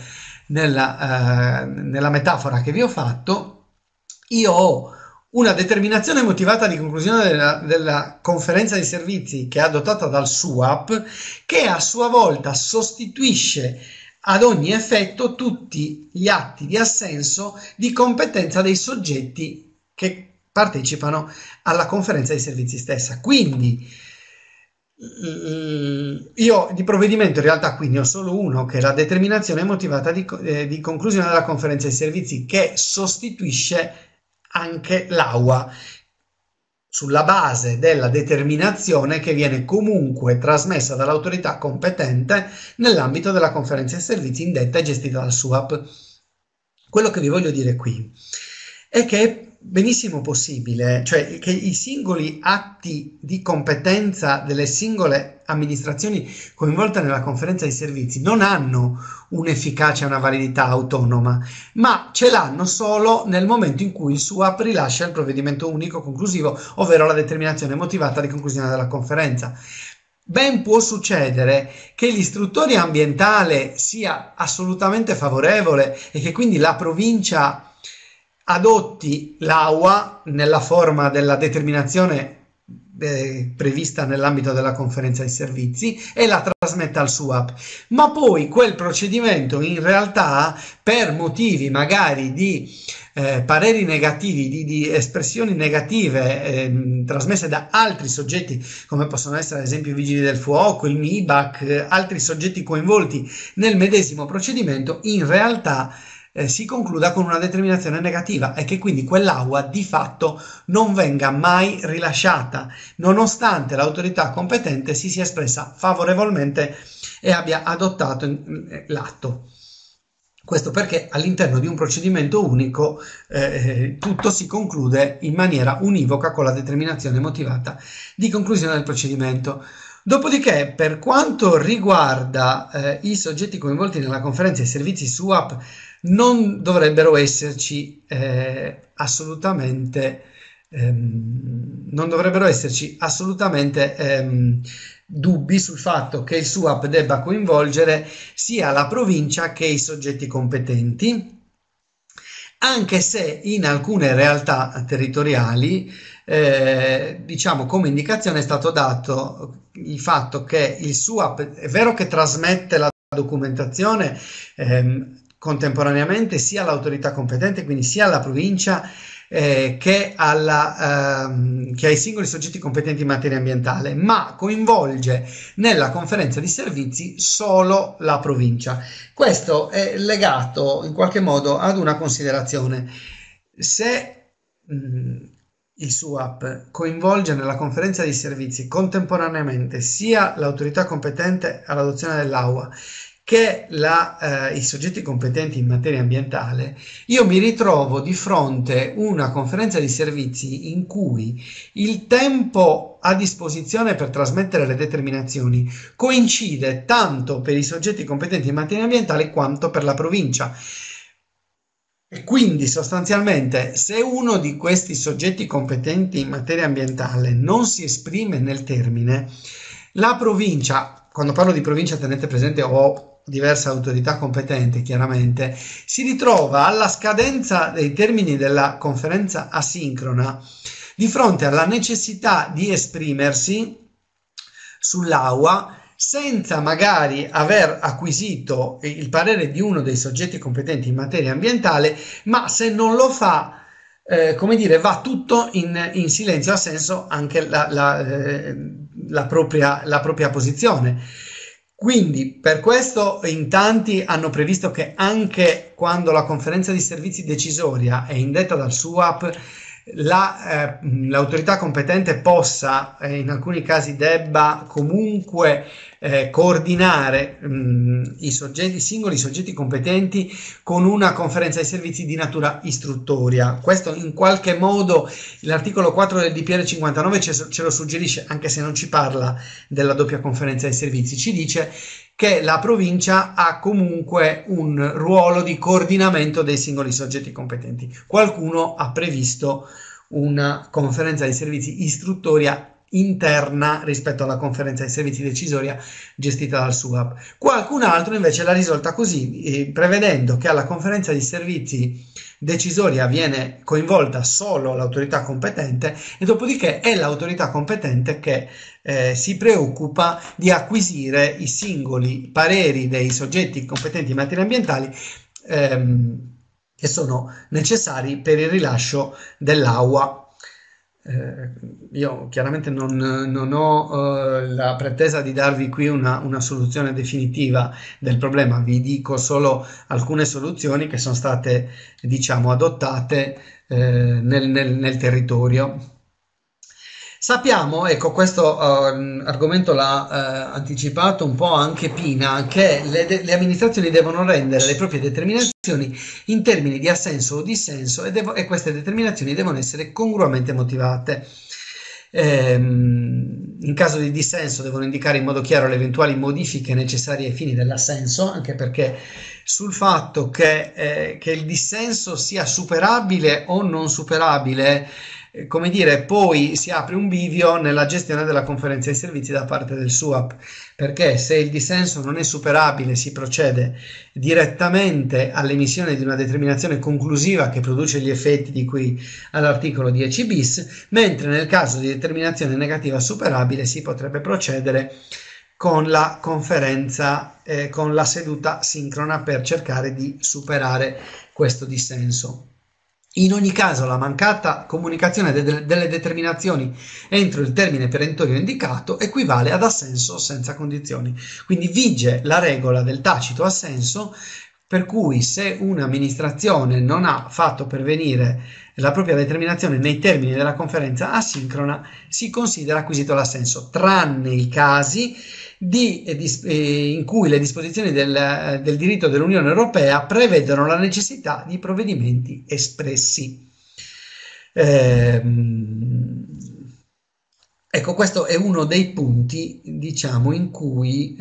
nella metafora che vi ho fatto, io ho una determinazione motivata di conclusione della conferenza di servizi che è adottata dal SUAP, che a sua volta sostituisce ad ogni effetto tutti gli atti di assenso di competenza dei soggetti che partecipano alla conferenza di servizi stessa. Quindi io di provvedimento in realtà qui ne ho solo uno, che è la determinazione motivata di conclusione della conferenza di servizi, che sostituisce anche l'AUA sulla base della determinazione che viene comunque trasmessa dall'autorità competente nell'ambito della conferenza di servizi indetta e gestita dal SUAP. Quello che vi voglio dire qui è che è benissimo possibile, cioè che i singoli atti di competenza delle singole amministrazioni coinvolte nella conferenza di servizi non hanno un'efficacia e una validità autonoma, ma ce l'hanno solo nel momento in cui il SUAP rilascia il provvedimento unico conclusivo, ovvero la determinazione motivata di conclusione della conferenza. Ben può succedere che l'istruttoria ambientale sia assolutamente favorevole e che quindi la provincia adotti l'AUA nella forma della determinazione prevista nell'ambito della conferenza di servizi e la trasmetta al SUAP, ma poi quel procedimento in realtà per motivi magari di pareri negativi, di espressioni negative trasmesse da altri soggetti come possono essere ad esempio i vigili del fuoco, il MIBAC, altri soggetti coinvolti nel medesimo procedimento, in realtà si concluda con una determinazione negativa e che quindi quell'AUA di fatto non venga mai rilasciata, nonostante l'autorità competente si sia espressa favorevolmente e abbia adottato l'atto. Questo perché all'interno di un procedimento unico tutto si conclude in maniera univoca con la determinazione motivata di conclusione del procedimento. Dopodiché, per quanto riguarda i soggetti coinvolti nella conferenza di servizi SUAP, non dovrebbero esserci assolutamente dubbi sul fatto che il SUAP debba coinvolgere sia la provincia che i soggetti competenti, anche se in alcune realtà territoriali, diciamo come indicazione è stato dato il fatto che il SUAP è vero che trasmette la documentazione contemporaneamente sia all'autorità competente, quindi sia alla provincia che ai singoli soggetti competenti in materia ambientale, ma coinvolge nella conferenza di servizi solo la provincia. Questo è legato in qualche modo ad una considerazione. Se il SUAP coinvolge nella conferenza di servizi contemporaneamente sia l'autorità competente all'adozione dell'AUA che i soggetti competenti in materia ambientale, io mi ritrovo di fronte a una conferenza di servizi in cui il tempo a disposizione per trasmettere le determinazioni coincide tanto per i soggetti competenti in materia ambientale quanto per la provincia. E quindi sostanzialmente se uno di questi soggetti competenti in materia ambientale non si esprime nel termine, la provincia, quando parlo di provincia tenete presente ho diverse autorità competenti chiaramente, si ritrova alla scadenza dei termini della conferenza asincrona di fronte alla necessità di esprimersi sull'AUA senza magari aver acquisito il parere di uno dei soggetti competenti in materia ambientale, ma se non lo fa, come dire, va tutto in silenzio, ha senso anche la propria posizione. Quindi per questo in tanti hanno previsto che anche quando la conferenza di servizi decisoria è indetta dal SUAP, l'autorità competente possa, in alcuni casi debba comunque coordinare i singoli soggetti competenti con una conferenza di servizi di natura istruttoria. Questo in qualche modo l'articolo 4 del DPR 59 ce lo suggerisce, anche se non ci parla della doppia conferenza di servizi, ci dice che la provincia ha comunque un ruolo di coordinamento dei singoli soggetti competenti. Qualcuno ha previsto una conferenza di servizi istruttoria interna rispetto alla conferenza dei servizi decisoria gestita dal SUAP. Qualcun altro invece l'ha risolta così, prevedendo che alla conferenza di servizi decisoria viene coinvolta solo l'autorità competente e dopodiché è l'autorità competente che si preoccupa di acquisire i singoli pareri dei soggetti competenti in materie ambientali che sono necessari per il rilascio dell'AUA. Io chiaramente non ho la pretesa di darvi qui una soluzione definitiva del problema, vi dico solo alcune soluzioni che sono state, diciamo, adottate nel territorio. Sappiamo, ecco, questo argomento l'ha anticipato un po' anche Pina, che le amministrazioni devono rendere le proprie determinazioni in termini di assenso o dissenso e queste determinazioni devono essere congruamente motivate. In caso di dissenso devono indicare in modo chiaro le eventuali modifiche necessarie ai fini dell'assenso, anche perché sul fatto che il dissenso sia superabile o non superabile, come dire, poi si apre un bivio nella gestione della conferenza dei servizi da parte del SUAP, perché se il dissenso non è superabile si procede direttamente all'emissione di una determinazione conclusiva che produce gli effetti di cui all'articolo 10 bis, mentre nel caso di determinazione negativa superabile si potrebbe procedere con la conferenza, con la seduta sincrona per cercare di superare questo dissenso. In ogni caso, la mancata comunicazione delle determinazioni entro il termine perentorio indicato equivale ad assenso senza condizioni. Quindi vige la regola del tacito assenso, per cui se un'amministrazione non ha fatto pervenire la propria determinazione nei termini della conferenza asincrona, si considera acquisito l'assenso, tranne i casi in cui le disposizioni del diritto dell'Unione Europea prevedono la necessità di provvedimenti espressi. Ecco, questo è uno dei punti, diciamo, in cui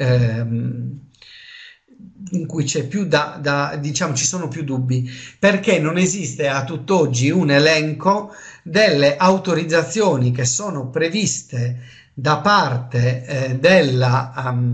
c'è più diciamo, ci sono più dubbi, perché non esiste a tutt'oggi un elenco delle autorizzazioni che sono previste da parte della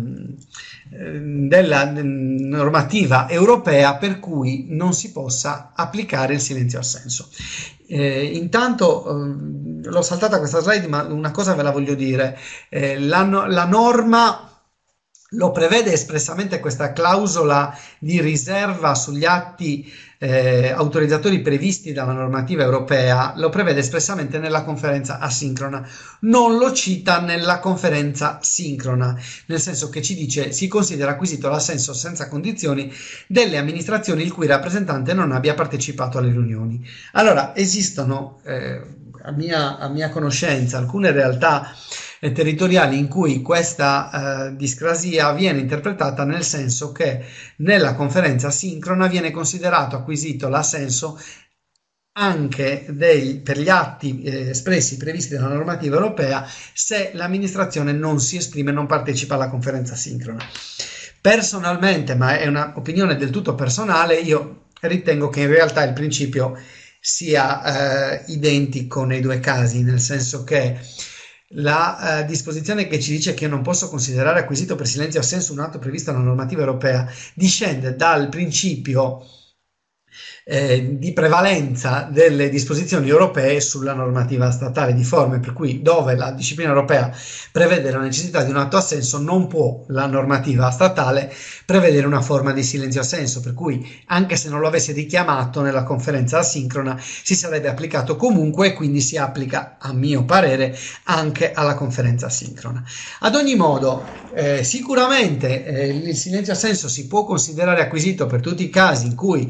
normativa europea per cui non si possa applicare il silenzio assenso. Intanto l'ho saltata questa slide, ma una cosa ve la voglio dire. La norma lo prevede espressamente, questa clausola di riserva sugli atti autorizzatori previsti dalla normativa europea, lo prevede espressamente nella conferenza asincrona, non lo cita nella conferenza sincrona, nel senso che ci dice si considera acquisito l'assenso senza condizioni delle amministrazioni il cui rappresentante non abbia partecipato alle riunioni. Allora, esistono a mia conoscenza alcune realtà territoriali in cui questa discrasia viene interpretata nel senso che nella conferenza sincrona viene considerato acquisito l'assenso anche per gli atti espressi previsti dalla normativa europea se l'amministrazione non si esprime, non partecipa alla conferenza sincrona. Personalmente, ma è un'opinione del tutto personale, io ritengo che in realtà il principio sia identico nei due casi, nel senso che la disposizione che ci dice che io non posso considerare acquisito per silenzio assenso un atto previsto dalla normativa europea discende dal principio di prevalenza delle disposizioni europee sulla normativa statale, di forme per cui dove la disciplina europea prevede la necessità di un atto assenso non può la normativa statale prevedere una forma di silenzio assenso, per cui anche se non lo avesse richiamato nella conferenza asincrona si sarebbe applicato comunque e quindi si applica, a mio parere, anche alla conferenza asincrona. Ad ogni modo, sicuramente il silenzio assenso si può considerare acquisito per tutti i casi in cui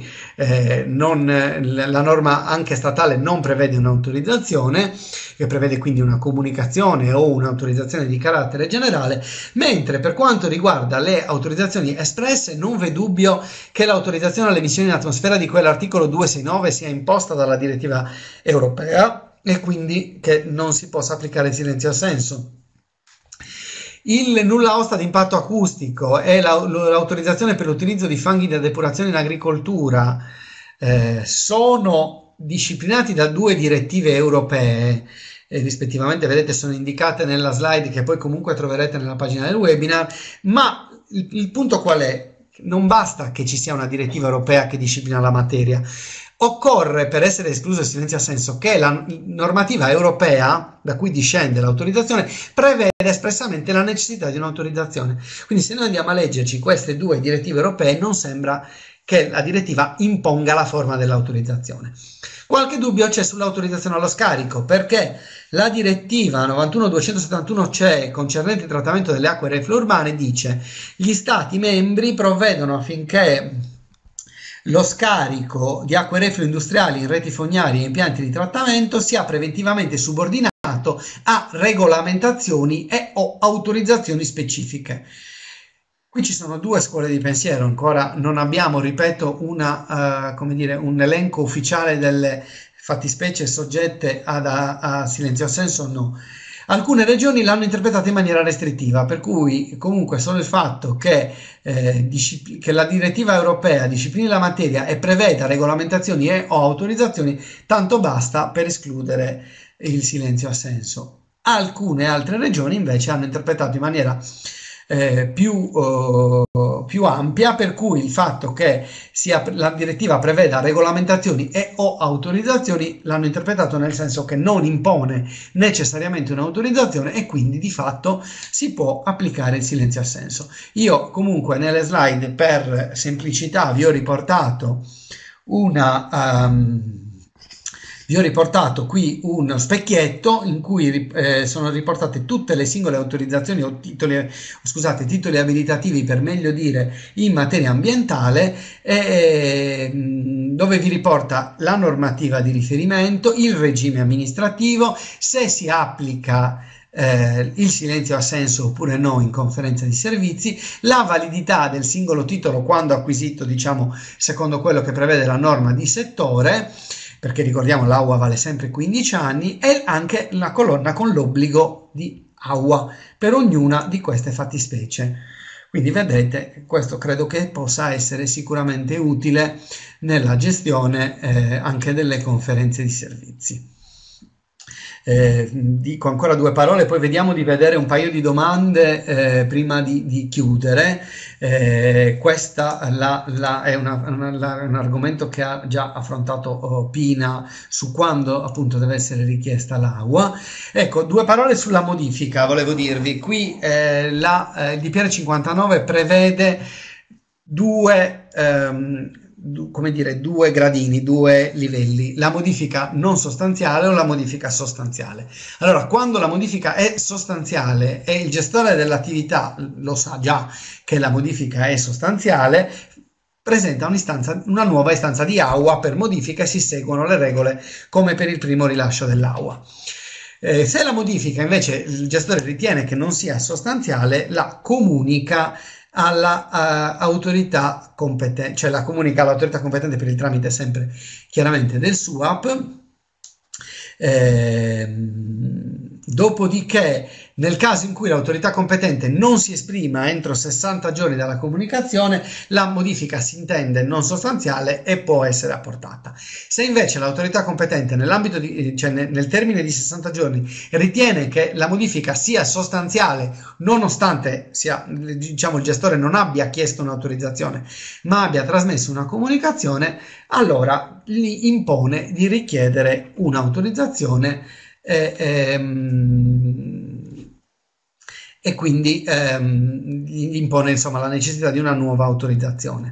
la norma anche statale non prevede un'autorizzazione, che prevede quindi una comunicazione o un'autorizzazione di carattere generale, mentre per quanto riguarda le autorizzazioni espresse non v'è dubbio che l'autorizzazione all'emissione in atmosfera di quell'articolo 269 sia imposta dalla direttiva europea e quindi che non si possa applicare il silenzio assenso. Il nulla osta di impatto acustico e l'autorizzazione per l'utilizzo di fanghi da depurazione in agricoltura sono disciplinati da due direttive europee rispettivamente, vedete, sono indicate nella slide che poi comunque troverete nella pagina del webinar, ma il punto qual è? Non basta che ci sia una direttiva europea che disciplina la materia. Occorre, per essere escluso il silenzio assenso, che la normativa europea, da cui discende l'autorizzazione, prevede espressamente la necessità di un'autorizzazione. Quindi se noi andiamo a leggerci queste due direttive europee, non sembra che la direttiva imponga la forma dell'autorizzazione. Qualche dubbio c'è sull'autorizzazione allo scarico, perché la direttiva 91/271/CE concernente il trattamento delle acque reflue urbane dice: gli Stati membri provvedono affinché lo scarico di acque reflue industriali in reti fognarie e impianti di trattamento sia preventivamente subordinato a regolamentazioni e o autorizzazioni specifiche. Qui ci sono due scuole di pensiero, ancora non abbiamo, ripeto, un elenco ufficiale delle fattispecie soggette a silenzio assenso, no. Alcune regioni l'hanno interpretata in maniera restrittiva, per cui comunque solo il fatto che la direttiva europea disciplini la materia e preveda regolamentazioni e o autorizzazioni, tanto basta per escludere il silenzio assenso. Alcune altre regioni invece hanno interpretato in maniera più ampia, per cui il fatto che la direttiva preveda regolamentazioni e o autorizzazioni l'hanno interpretato nel senso che non impone necessariamente un'autorizzazione e quindi di fatto si può applicare il silenzio assenso. Io comunque nelle slide per semplicità vi ho riportato qui uno specchietto in cui sono riportate tutte le singole autorizzazioni o titoli abilitativi, per meglio dire, in materia ambientale, dove vi riporta la normativa di riferimento, il regime amministrativo, se si applica il silenzio assenso oppure no in conferenza di servizi, la validità del singolo titolo quando acquisito, diciamo, secondo quello che prevede la norma di settore, perché ricordiamo l'AUA vale sempre 15 anni, e anche la colonna con l'obbligo di AUA per ognuna di queste fattispecie. Quindi vedete, questo credo che possa essere sicuramente utile nella gestione anche delle conferenze di servizi. Dico ancora due parole, poi vediamo di vedere un paio di domande prima di chiudere. Questo è un argomento che ha già affrontato Pina su quando appunto deve essere richiesta l'AUA. Ecco, due parole sulla modifica, volevo dirvi. Qui il DPR 59 prevede due gradini, due livelli: la modifica non sostanziale o la modifica sostanziale. Allora, quando la modifica è sostanziale e il gestore dell'attività lo sa già che la modifica è sostanziale, presenta una nuova istanza di AUA per modifica e si seguono le regole come per il primo rilascio dell'AUA. Se la modifica invece il gestore ritiene che non sia sostanziale, la comunica all'autorità competente, cioè la comunica all'autorità competente per il tramite sempre chiaramente del SUAP. Dopodiché, nel caso in cui l'autorità competente non si esprima entro 60 giorni dalla comunicazione, la modifica si intende non sostanziale e può essere apportata. Se invece l'autorità competente nel termine di 60 giorni ritiene che la modifica sia sostanziale, nonostante il gestore non abbia chiesto un'autorizzazione ma abbia trasmesso una comunicazione, allora gli impone di richiedere un'autorizzazione e quindi gli impone, insomma, la necessità di una nuova autorizzazione.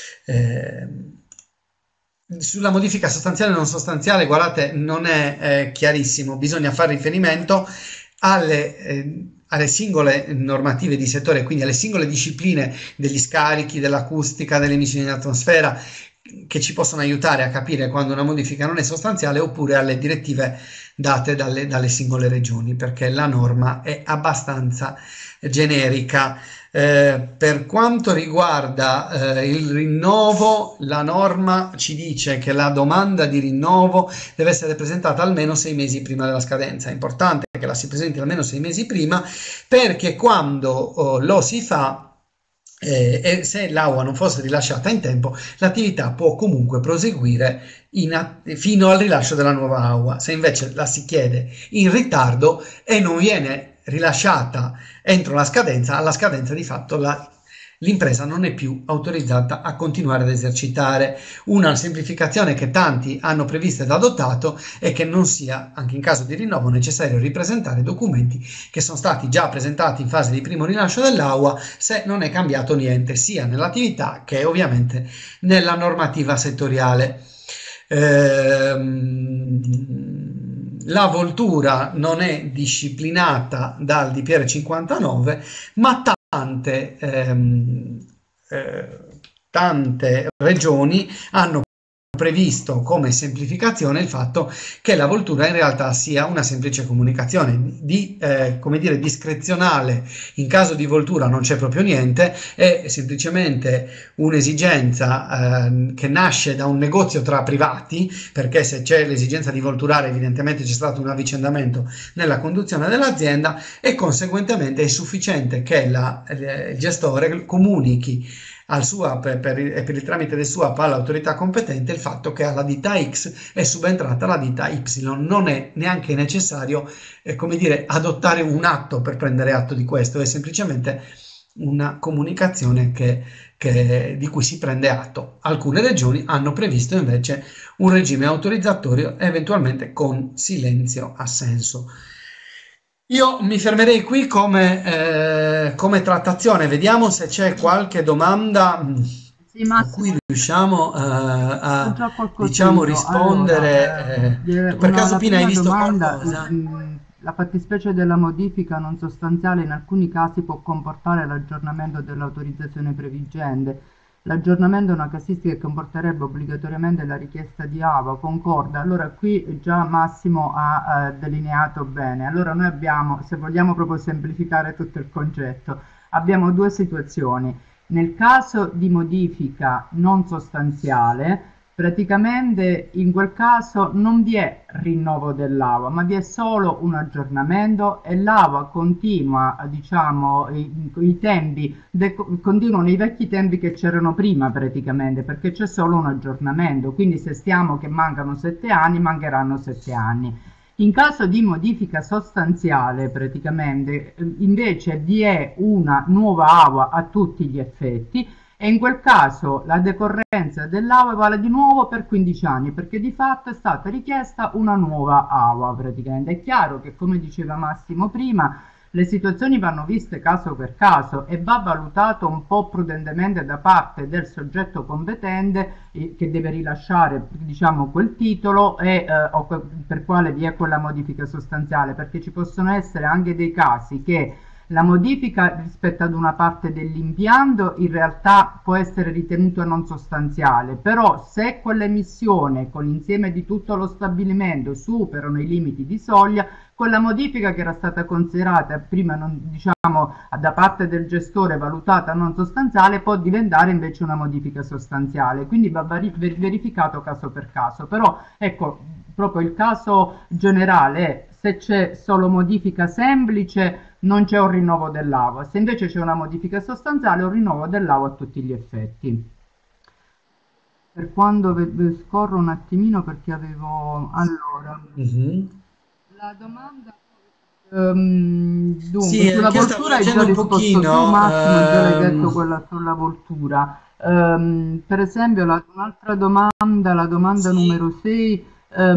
Sulla modifica sostanziale e non sostanziale, guardate, non è chiarissimo, bisogna fare riferimento alle singole normative di settore, quindi alle singole discipline degli scarichi, dell'acustica, delle emissioni in atmosfera, che ci possono aiutare a capire quando una modifica non è sostanziale, oppure alle direttive date dalle singole regioni, perché la norma è abbastanza generica. Per quanto riguarda il rinnovo, la norma ci dice che la domanda di rinnovo deve essere presentata almeno 6 mesi prima della scadenza. È importante che la si presenti almeno 6 mesi prima, perché quando lo si fa e se l'AUA non fosse rilasciata in tempo, l'attività può comunque proseguire fino al rilascio della nuova AUA. Se invece la si chiede in ritardo e non viene rilasciata entro la scadenza, alla scadenza di fatto l'impresa non è più autorizzata a continuare ad esercitare. Una semplificazione che tanti hanno previsto ed adottato è che non sia, anche in caso di rinnovo, necessario ripresentare documenti che sono stati già presentati in fase di primo rilascio dell'AUA se non è cambiato niente, sia nell'attività che ovviamente nella normativa settoriale. La voltura non è disciplinata dal DPR 59, ma tante regioni hanno previsto come semplificazione il fatto che la voltura in realtà sia una semplice comunicazione come dire, discrezionale. In caso di voltura non c'è proprio niente, è semplicemente un'esigenza che nasce da un negozio tra privati, perché se c'è l'esigenza di volturare evidentemente c'è stato un avvicendamento nella conduzione dell'azienda e conseguentemente è sufficiente che il gestore comunichi al SUAP per il tramite del SUAP all'autorità competente il fatto che alla ditta X è subentrata la ditta Y. Non è neanche necessario come dire, adottare un atto per prendere atto di questo, è semplicemente una comunicazione di cui si prende atto. Alcune regioni hanno previsto invece un regime autorizzatorio eventualmente con silenzio assenso. Io mi fermerei qui come trattazione, vediamo se c'è qualche domanda a cui riusciamo a diciamo, rispondere. Allora, per caso Pina hai visto domanda, qualcosa? la fattispecie della modifica non sostanziale in alcuni casi può comportare l'aggiornamento dell'autorizzazione previgente. L'aggiornamento è una casistica che comporterebbe obbligatoriamente la richiesta di AVA, concorda? Allora qui già Massimo ha delineato bene. Allora noi abbiamo, se vogliamo proprio semplificare tutto il concetto, abbiamo due situazioni. Nel caso di modifica non sostanziale, praticamente in quel caso non vi è rinnovo dell'AVA, ma vi è solo un aggiornamento e l'AVA continua, diciamo, i tempi, continuano i vecchi tempi che c'erano prima praticamente, perché c'è solo un aggiornamento, quindi se stiamo che mancano 7 anni, mancheranno 7 anni. In caso di modifica sostanziale, praticamente, invece vi è una nuova AVA a tutti gli effetti, e in quel caso la decorrenza dell'AVA vale di nuovo per 15 anni, perché di fatto è stata richiesta una nuova AVA praticamente. È chiaro che, come diceva Massimo prima, le situazioni vanno viste caso per caso e va valutato un po' prudentemente da parte del soggetto competente che deve rilasciare, diciamo, quel titolo o per quale vi è quella modifica sostanziale, perché ci possono essere anche dei casi che la modifica rispetto ad una parte dell'impianto in realtà può essere ritenuta non sostanziale, però se quell'emissione con l'insieme di tutto lo stabilimento superano i limiti di soglia, quella modifica che era stata considerata prima diciamo, da parte del gestore valutata non sostanziale può diventare invece una modifica sostanziale, quindi va verificato caso per caso. Però ecco, proprio il caso generale è: se c'è solo modifica semplice non c'è un rinnovo dell'AVA, se invece c'è una modifica sostanziale un rinnovo dell'AVA a tutti gli effetti. Per quando scorro un attimino perché avevo... Allora, la domanda... dunque, Sì, sulla anch'io stavo voltura hai già leggendo un risposto tu, pochino. Massimo, già l'hai detto quella sulla voltura. Per esempio, un'altra domanda, la domanda Sì, numero 6,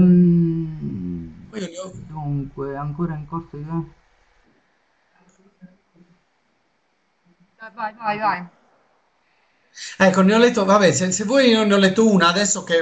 poi ne ho- dunque, ancora in corso di... Vai, vai, vai. Ecco, ne ho letto, vabbè, se vuoi io ne ho letto una adesso che...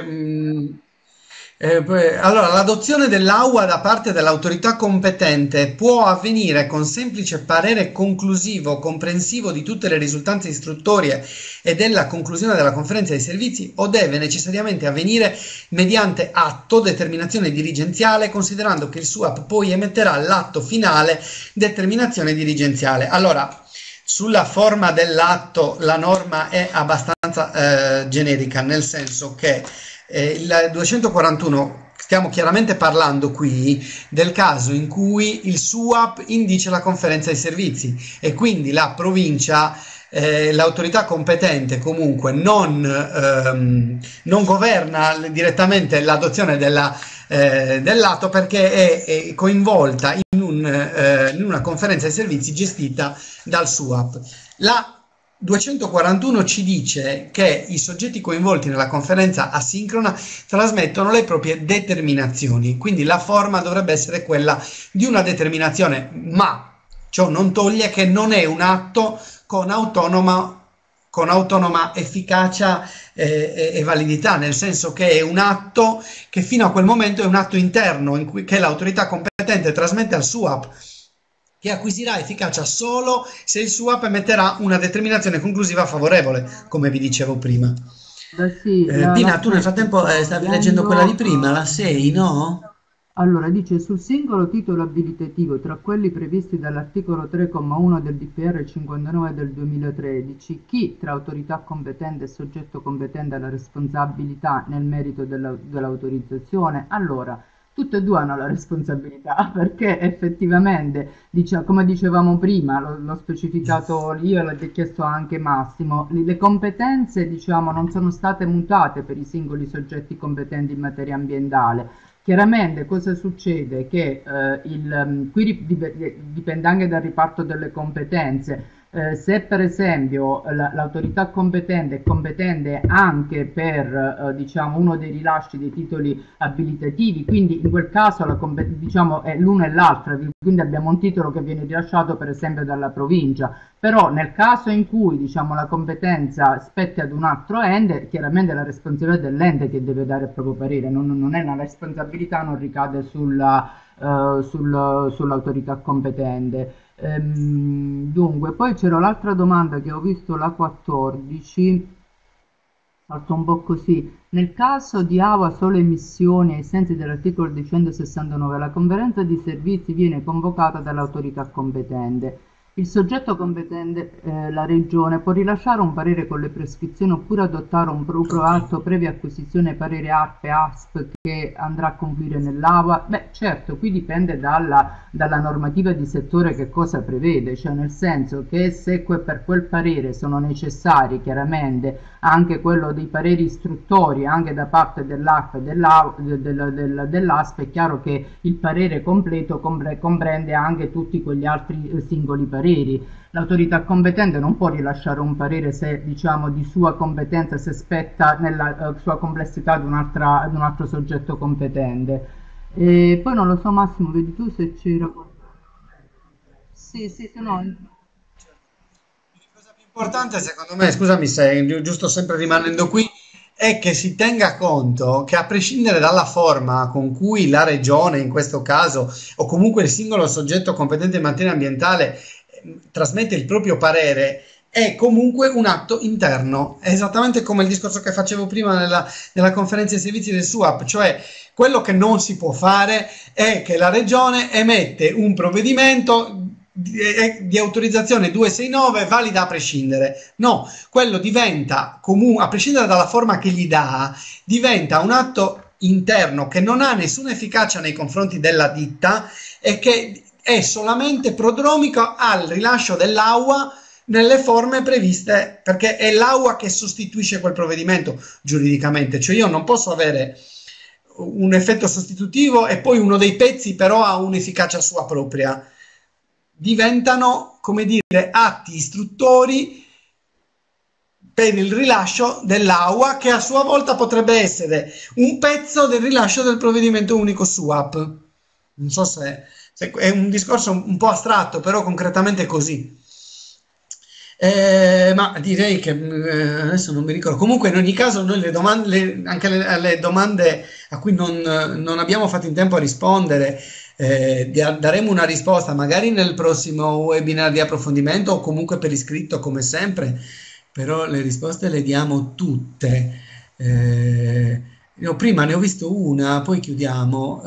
allora, l'adozione dell'AUA da parte dell'autorità competente può avvenire con semplice parere conclusivo, comprensivo di tutte le risultanze istruttorie e della conclusione della conferenza dei servizi, o deve necessariamente avvenire mediante atto, determinazione dirigenziale, considerando che il SUAP poi emetterà l'atto finale, determinazione dirigenziale. Allora, sulla forma dell'atto la norma è abbastanza generica, nel senso che il 241, stiamo chiaramente parlando qui del caso in cui il SUAP indice la conferenza dei servizi e quindi la provincia l'autorità competente comunque non governa direttamente l'adozione dell'atto, perché è coinvolta in una conferenza di servizi gestita dal SUAP. La 241 ci dice che i soggetti coinvolti nella conferenza asincrona trasmettono le proprie determinazioni, quindi la forma dovrebbe essere quella di una determinazione, ma ciò non toglie che non è un atto con autonoma efficacia e validità, nel senso che è un atto che fino a quel momento è un atto interno che l'autorità competente trasmette al SUAP, che acquisirà efficacia solo se il SUAP emetterà una determinazione conclusiva favorevole, come vi dicevo prima. Sì, Pina, tu nel frattempo stavi leggendo quella di prima, la 6, no? Allora, dice sul singolo titolo abilitativo tra quelli previsti dall'articolo 3,1 del DPR 59 del 2013, chi tra autorità competente e soggetto competente ha la responsabilità nel merito dell'autorizzazione? Allora, tutte e due hanno la responsabilità, perché effettivamente, come dicevamo prima, l'ho specificato io, l'ho chiesto anche Massimo, le competenze, diciamo, non sono state mutate per i singoli soggetti competenti in materia ambientale. Chiaramente cosa succede? Che qui dipende anche dal riparto delle competenze. Se per esempio l'autorità competente è competente anche per diciamo uno dei rilasci dei titoli abilitativi, quindi in quel caso diciamo è l'una e l'altra, quindi abbiamo un titolo che viene rilasciato per esempio dalla provincia, però nel caso in cui diciamo la competenza spetti ad un altro ente, chiaramente la responsabilità dell'ente che deve dare il proprio parere, non è una responsabilità, non ricade sull'autorità competente. Dunque, poi c'era l'altra domanda che ho visto, la 14, fatto un po' così. Nel caso di AUA solo emissioni ai sensi dell'articolo 269, la conferenza di servizi viene convocata dall'autorità competente. Il soggetto competente, la regione, può rilasciare un parere con le prescrizioni oppure adottare un proprio atto previa acquisizione parere ARP e ASP che andrà a confluire nell'AUA? Beh, certo, qui dipende dalla normativa di settore che cosa prevede, cioè nel senso che se per quel parere sono necessari chiaramente anche quello dei pareri istruttori anche da parte dell'ARP e dell'ASP, è chiaro che il parere completo comprende anche tutti quegli altri singoli pareri. L'autorità competente non può rilasciare un parere se diciamo di sua competenza, se spetta nella sua complessità ad un altro soggetto competente. E poi non lo so, Massimo, vedi tu se c'era. Sì, se no. La cosa più importante secondo me, scusami se giusto sempre rimanendo qui, è che si tenga conto che a prescindere dalla forma con cui la regione in questo caso o comunque il singolo soggetto competente in materia ambientale trasmette il proprio parere, è comunque un atto interno, è esattamente come il discorso che facevo prima nella conferenza dei servizi del SUAP, cioè quello che non si può fare è che la regione emette un provvedimento di autorizzazione 269 valida a prescindere. No, quello diventa comunque, a prescindere dalla forma che gli dà, diventa un atto interno che non ha nessuna efficacia nei confronti della ditta e che è solamente prodromico al rilascio dell'AUA nelle forme previste, perché è l'AUA che sostituisce quel provvedimento giuridicamente, cioè io non posso avere un effetto sostitutivo e poi uno dei pezzi però ha un'efficacia sua propria. Diventano, come dire, atti istruttori per il rilascio dell'AUA, che a sua volta potrebbe essere un pezzo del rilascio del provvedimento unico SUAP. Non so se è un discorso un po' astratto, però concretamente è così. Ma direi che adesso non mi ricordo. Comunque in ogni caso noi anche alle domande a cui non abbiamo fatto in tempo a rispondere, daremo una risposta magari nel prossimo webinar di approfondimento o comunque per iscritto come sempre, però le risposte le diamo tutte. Io prima ne ho visto una, poi chiudiamo.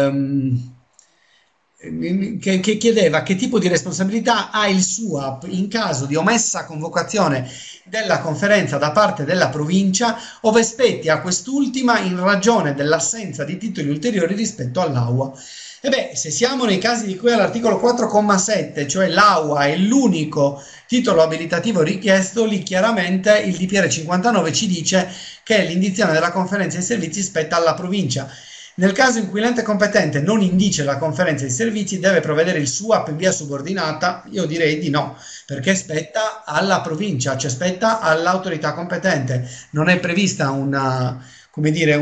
Che chiedeva che tipo di responsabilità ha il SUAP in caso di omessa convocazione della conferenza da parte della provincia ove spetti a quest'ultima in ragione dell'assenza di titoli ulteriori rispetto all'AUA. E beh, se siamo nei casi di cui all'articolo 4,7, cioè l'AUA è l'unico titolo abilitativo richiesto, lì chiaramente il DPR 59 ci dice che l'indizione della conferenza di servizi spetta alla provincia. Nel caso in cui l'ente competente non indice la conferenza di servizi, deve provvedere il SUAP in via subordinata? Io direi di no, perché spetta alla provincia, cioè spetta all'autorità competente. Non è prevista come dire,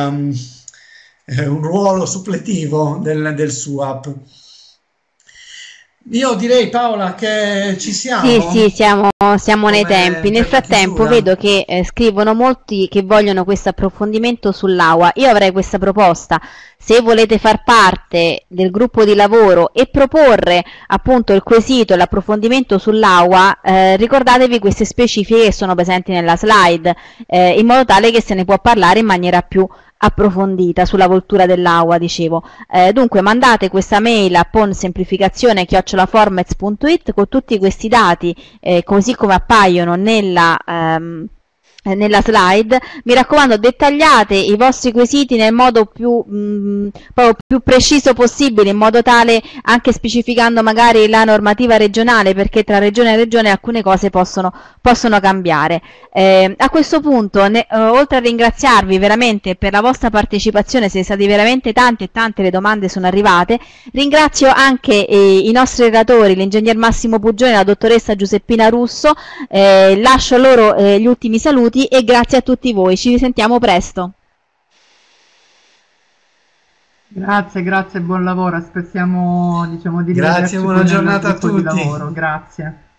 un ruolo suppletivo del SUAP. Io direi, Paola, che ci Sì, siamo sì, siamo nei tempi. Nel per la frattempo chiusura. vedo che scrivono molti che vogliono questo approfondimento sull'AUA. Io avrei questa proposta. Se volete far parte del gruppo di lavoro e proporre appunto il quesito e l'approfondimento sull'AUA, ricordatevi queste specifiche che sono presenti nella slide, in modo tale che se ne può parlare in maniera più approfondita sulla voltura dell'AUA, dicevo. Dunque mandate questa mail a ponsemplificazione@formez.it con tutti questi dati così come appaiono nella slide. Mi raccomando, dettagliate i vostri quesiti nel modo proprio più preciso possibile, in modo tale, anche specificando magari la normativa regionale, perché tra regione e regione alcune cose possono cambiare. A questo punto, oltre a ringraziarvi veramente per la vostra partecipazione, siete stati veramente tanti e tante le domande sono arrivate, ringrazio anche i nostri relatori, l'ingegner Massimo Pugione e la dottoressa Giuseppina Russo. Lascio loro gli ultimi saluti e grazie a tutti voi, ci risentiamo presto. Grazie, grazie, buon lavoro. Aspettiamo, diciamo, di Grazie, rivederci buona poi nel giornata a gruppo di tutti. lavoro. Grazie.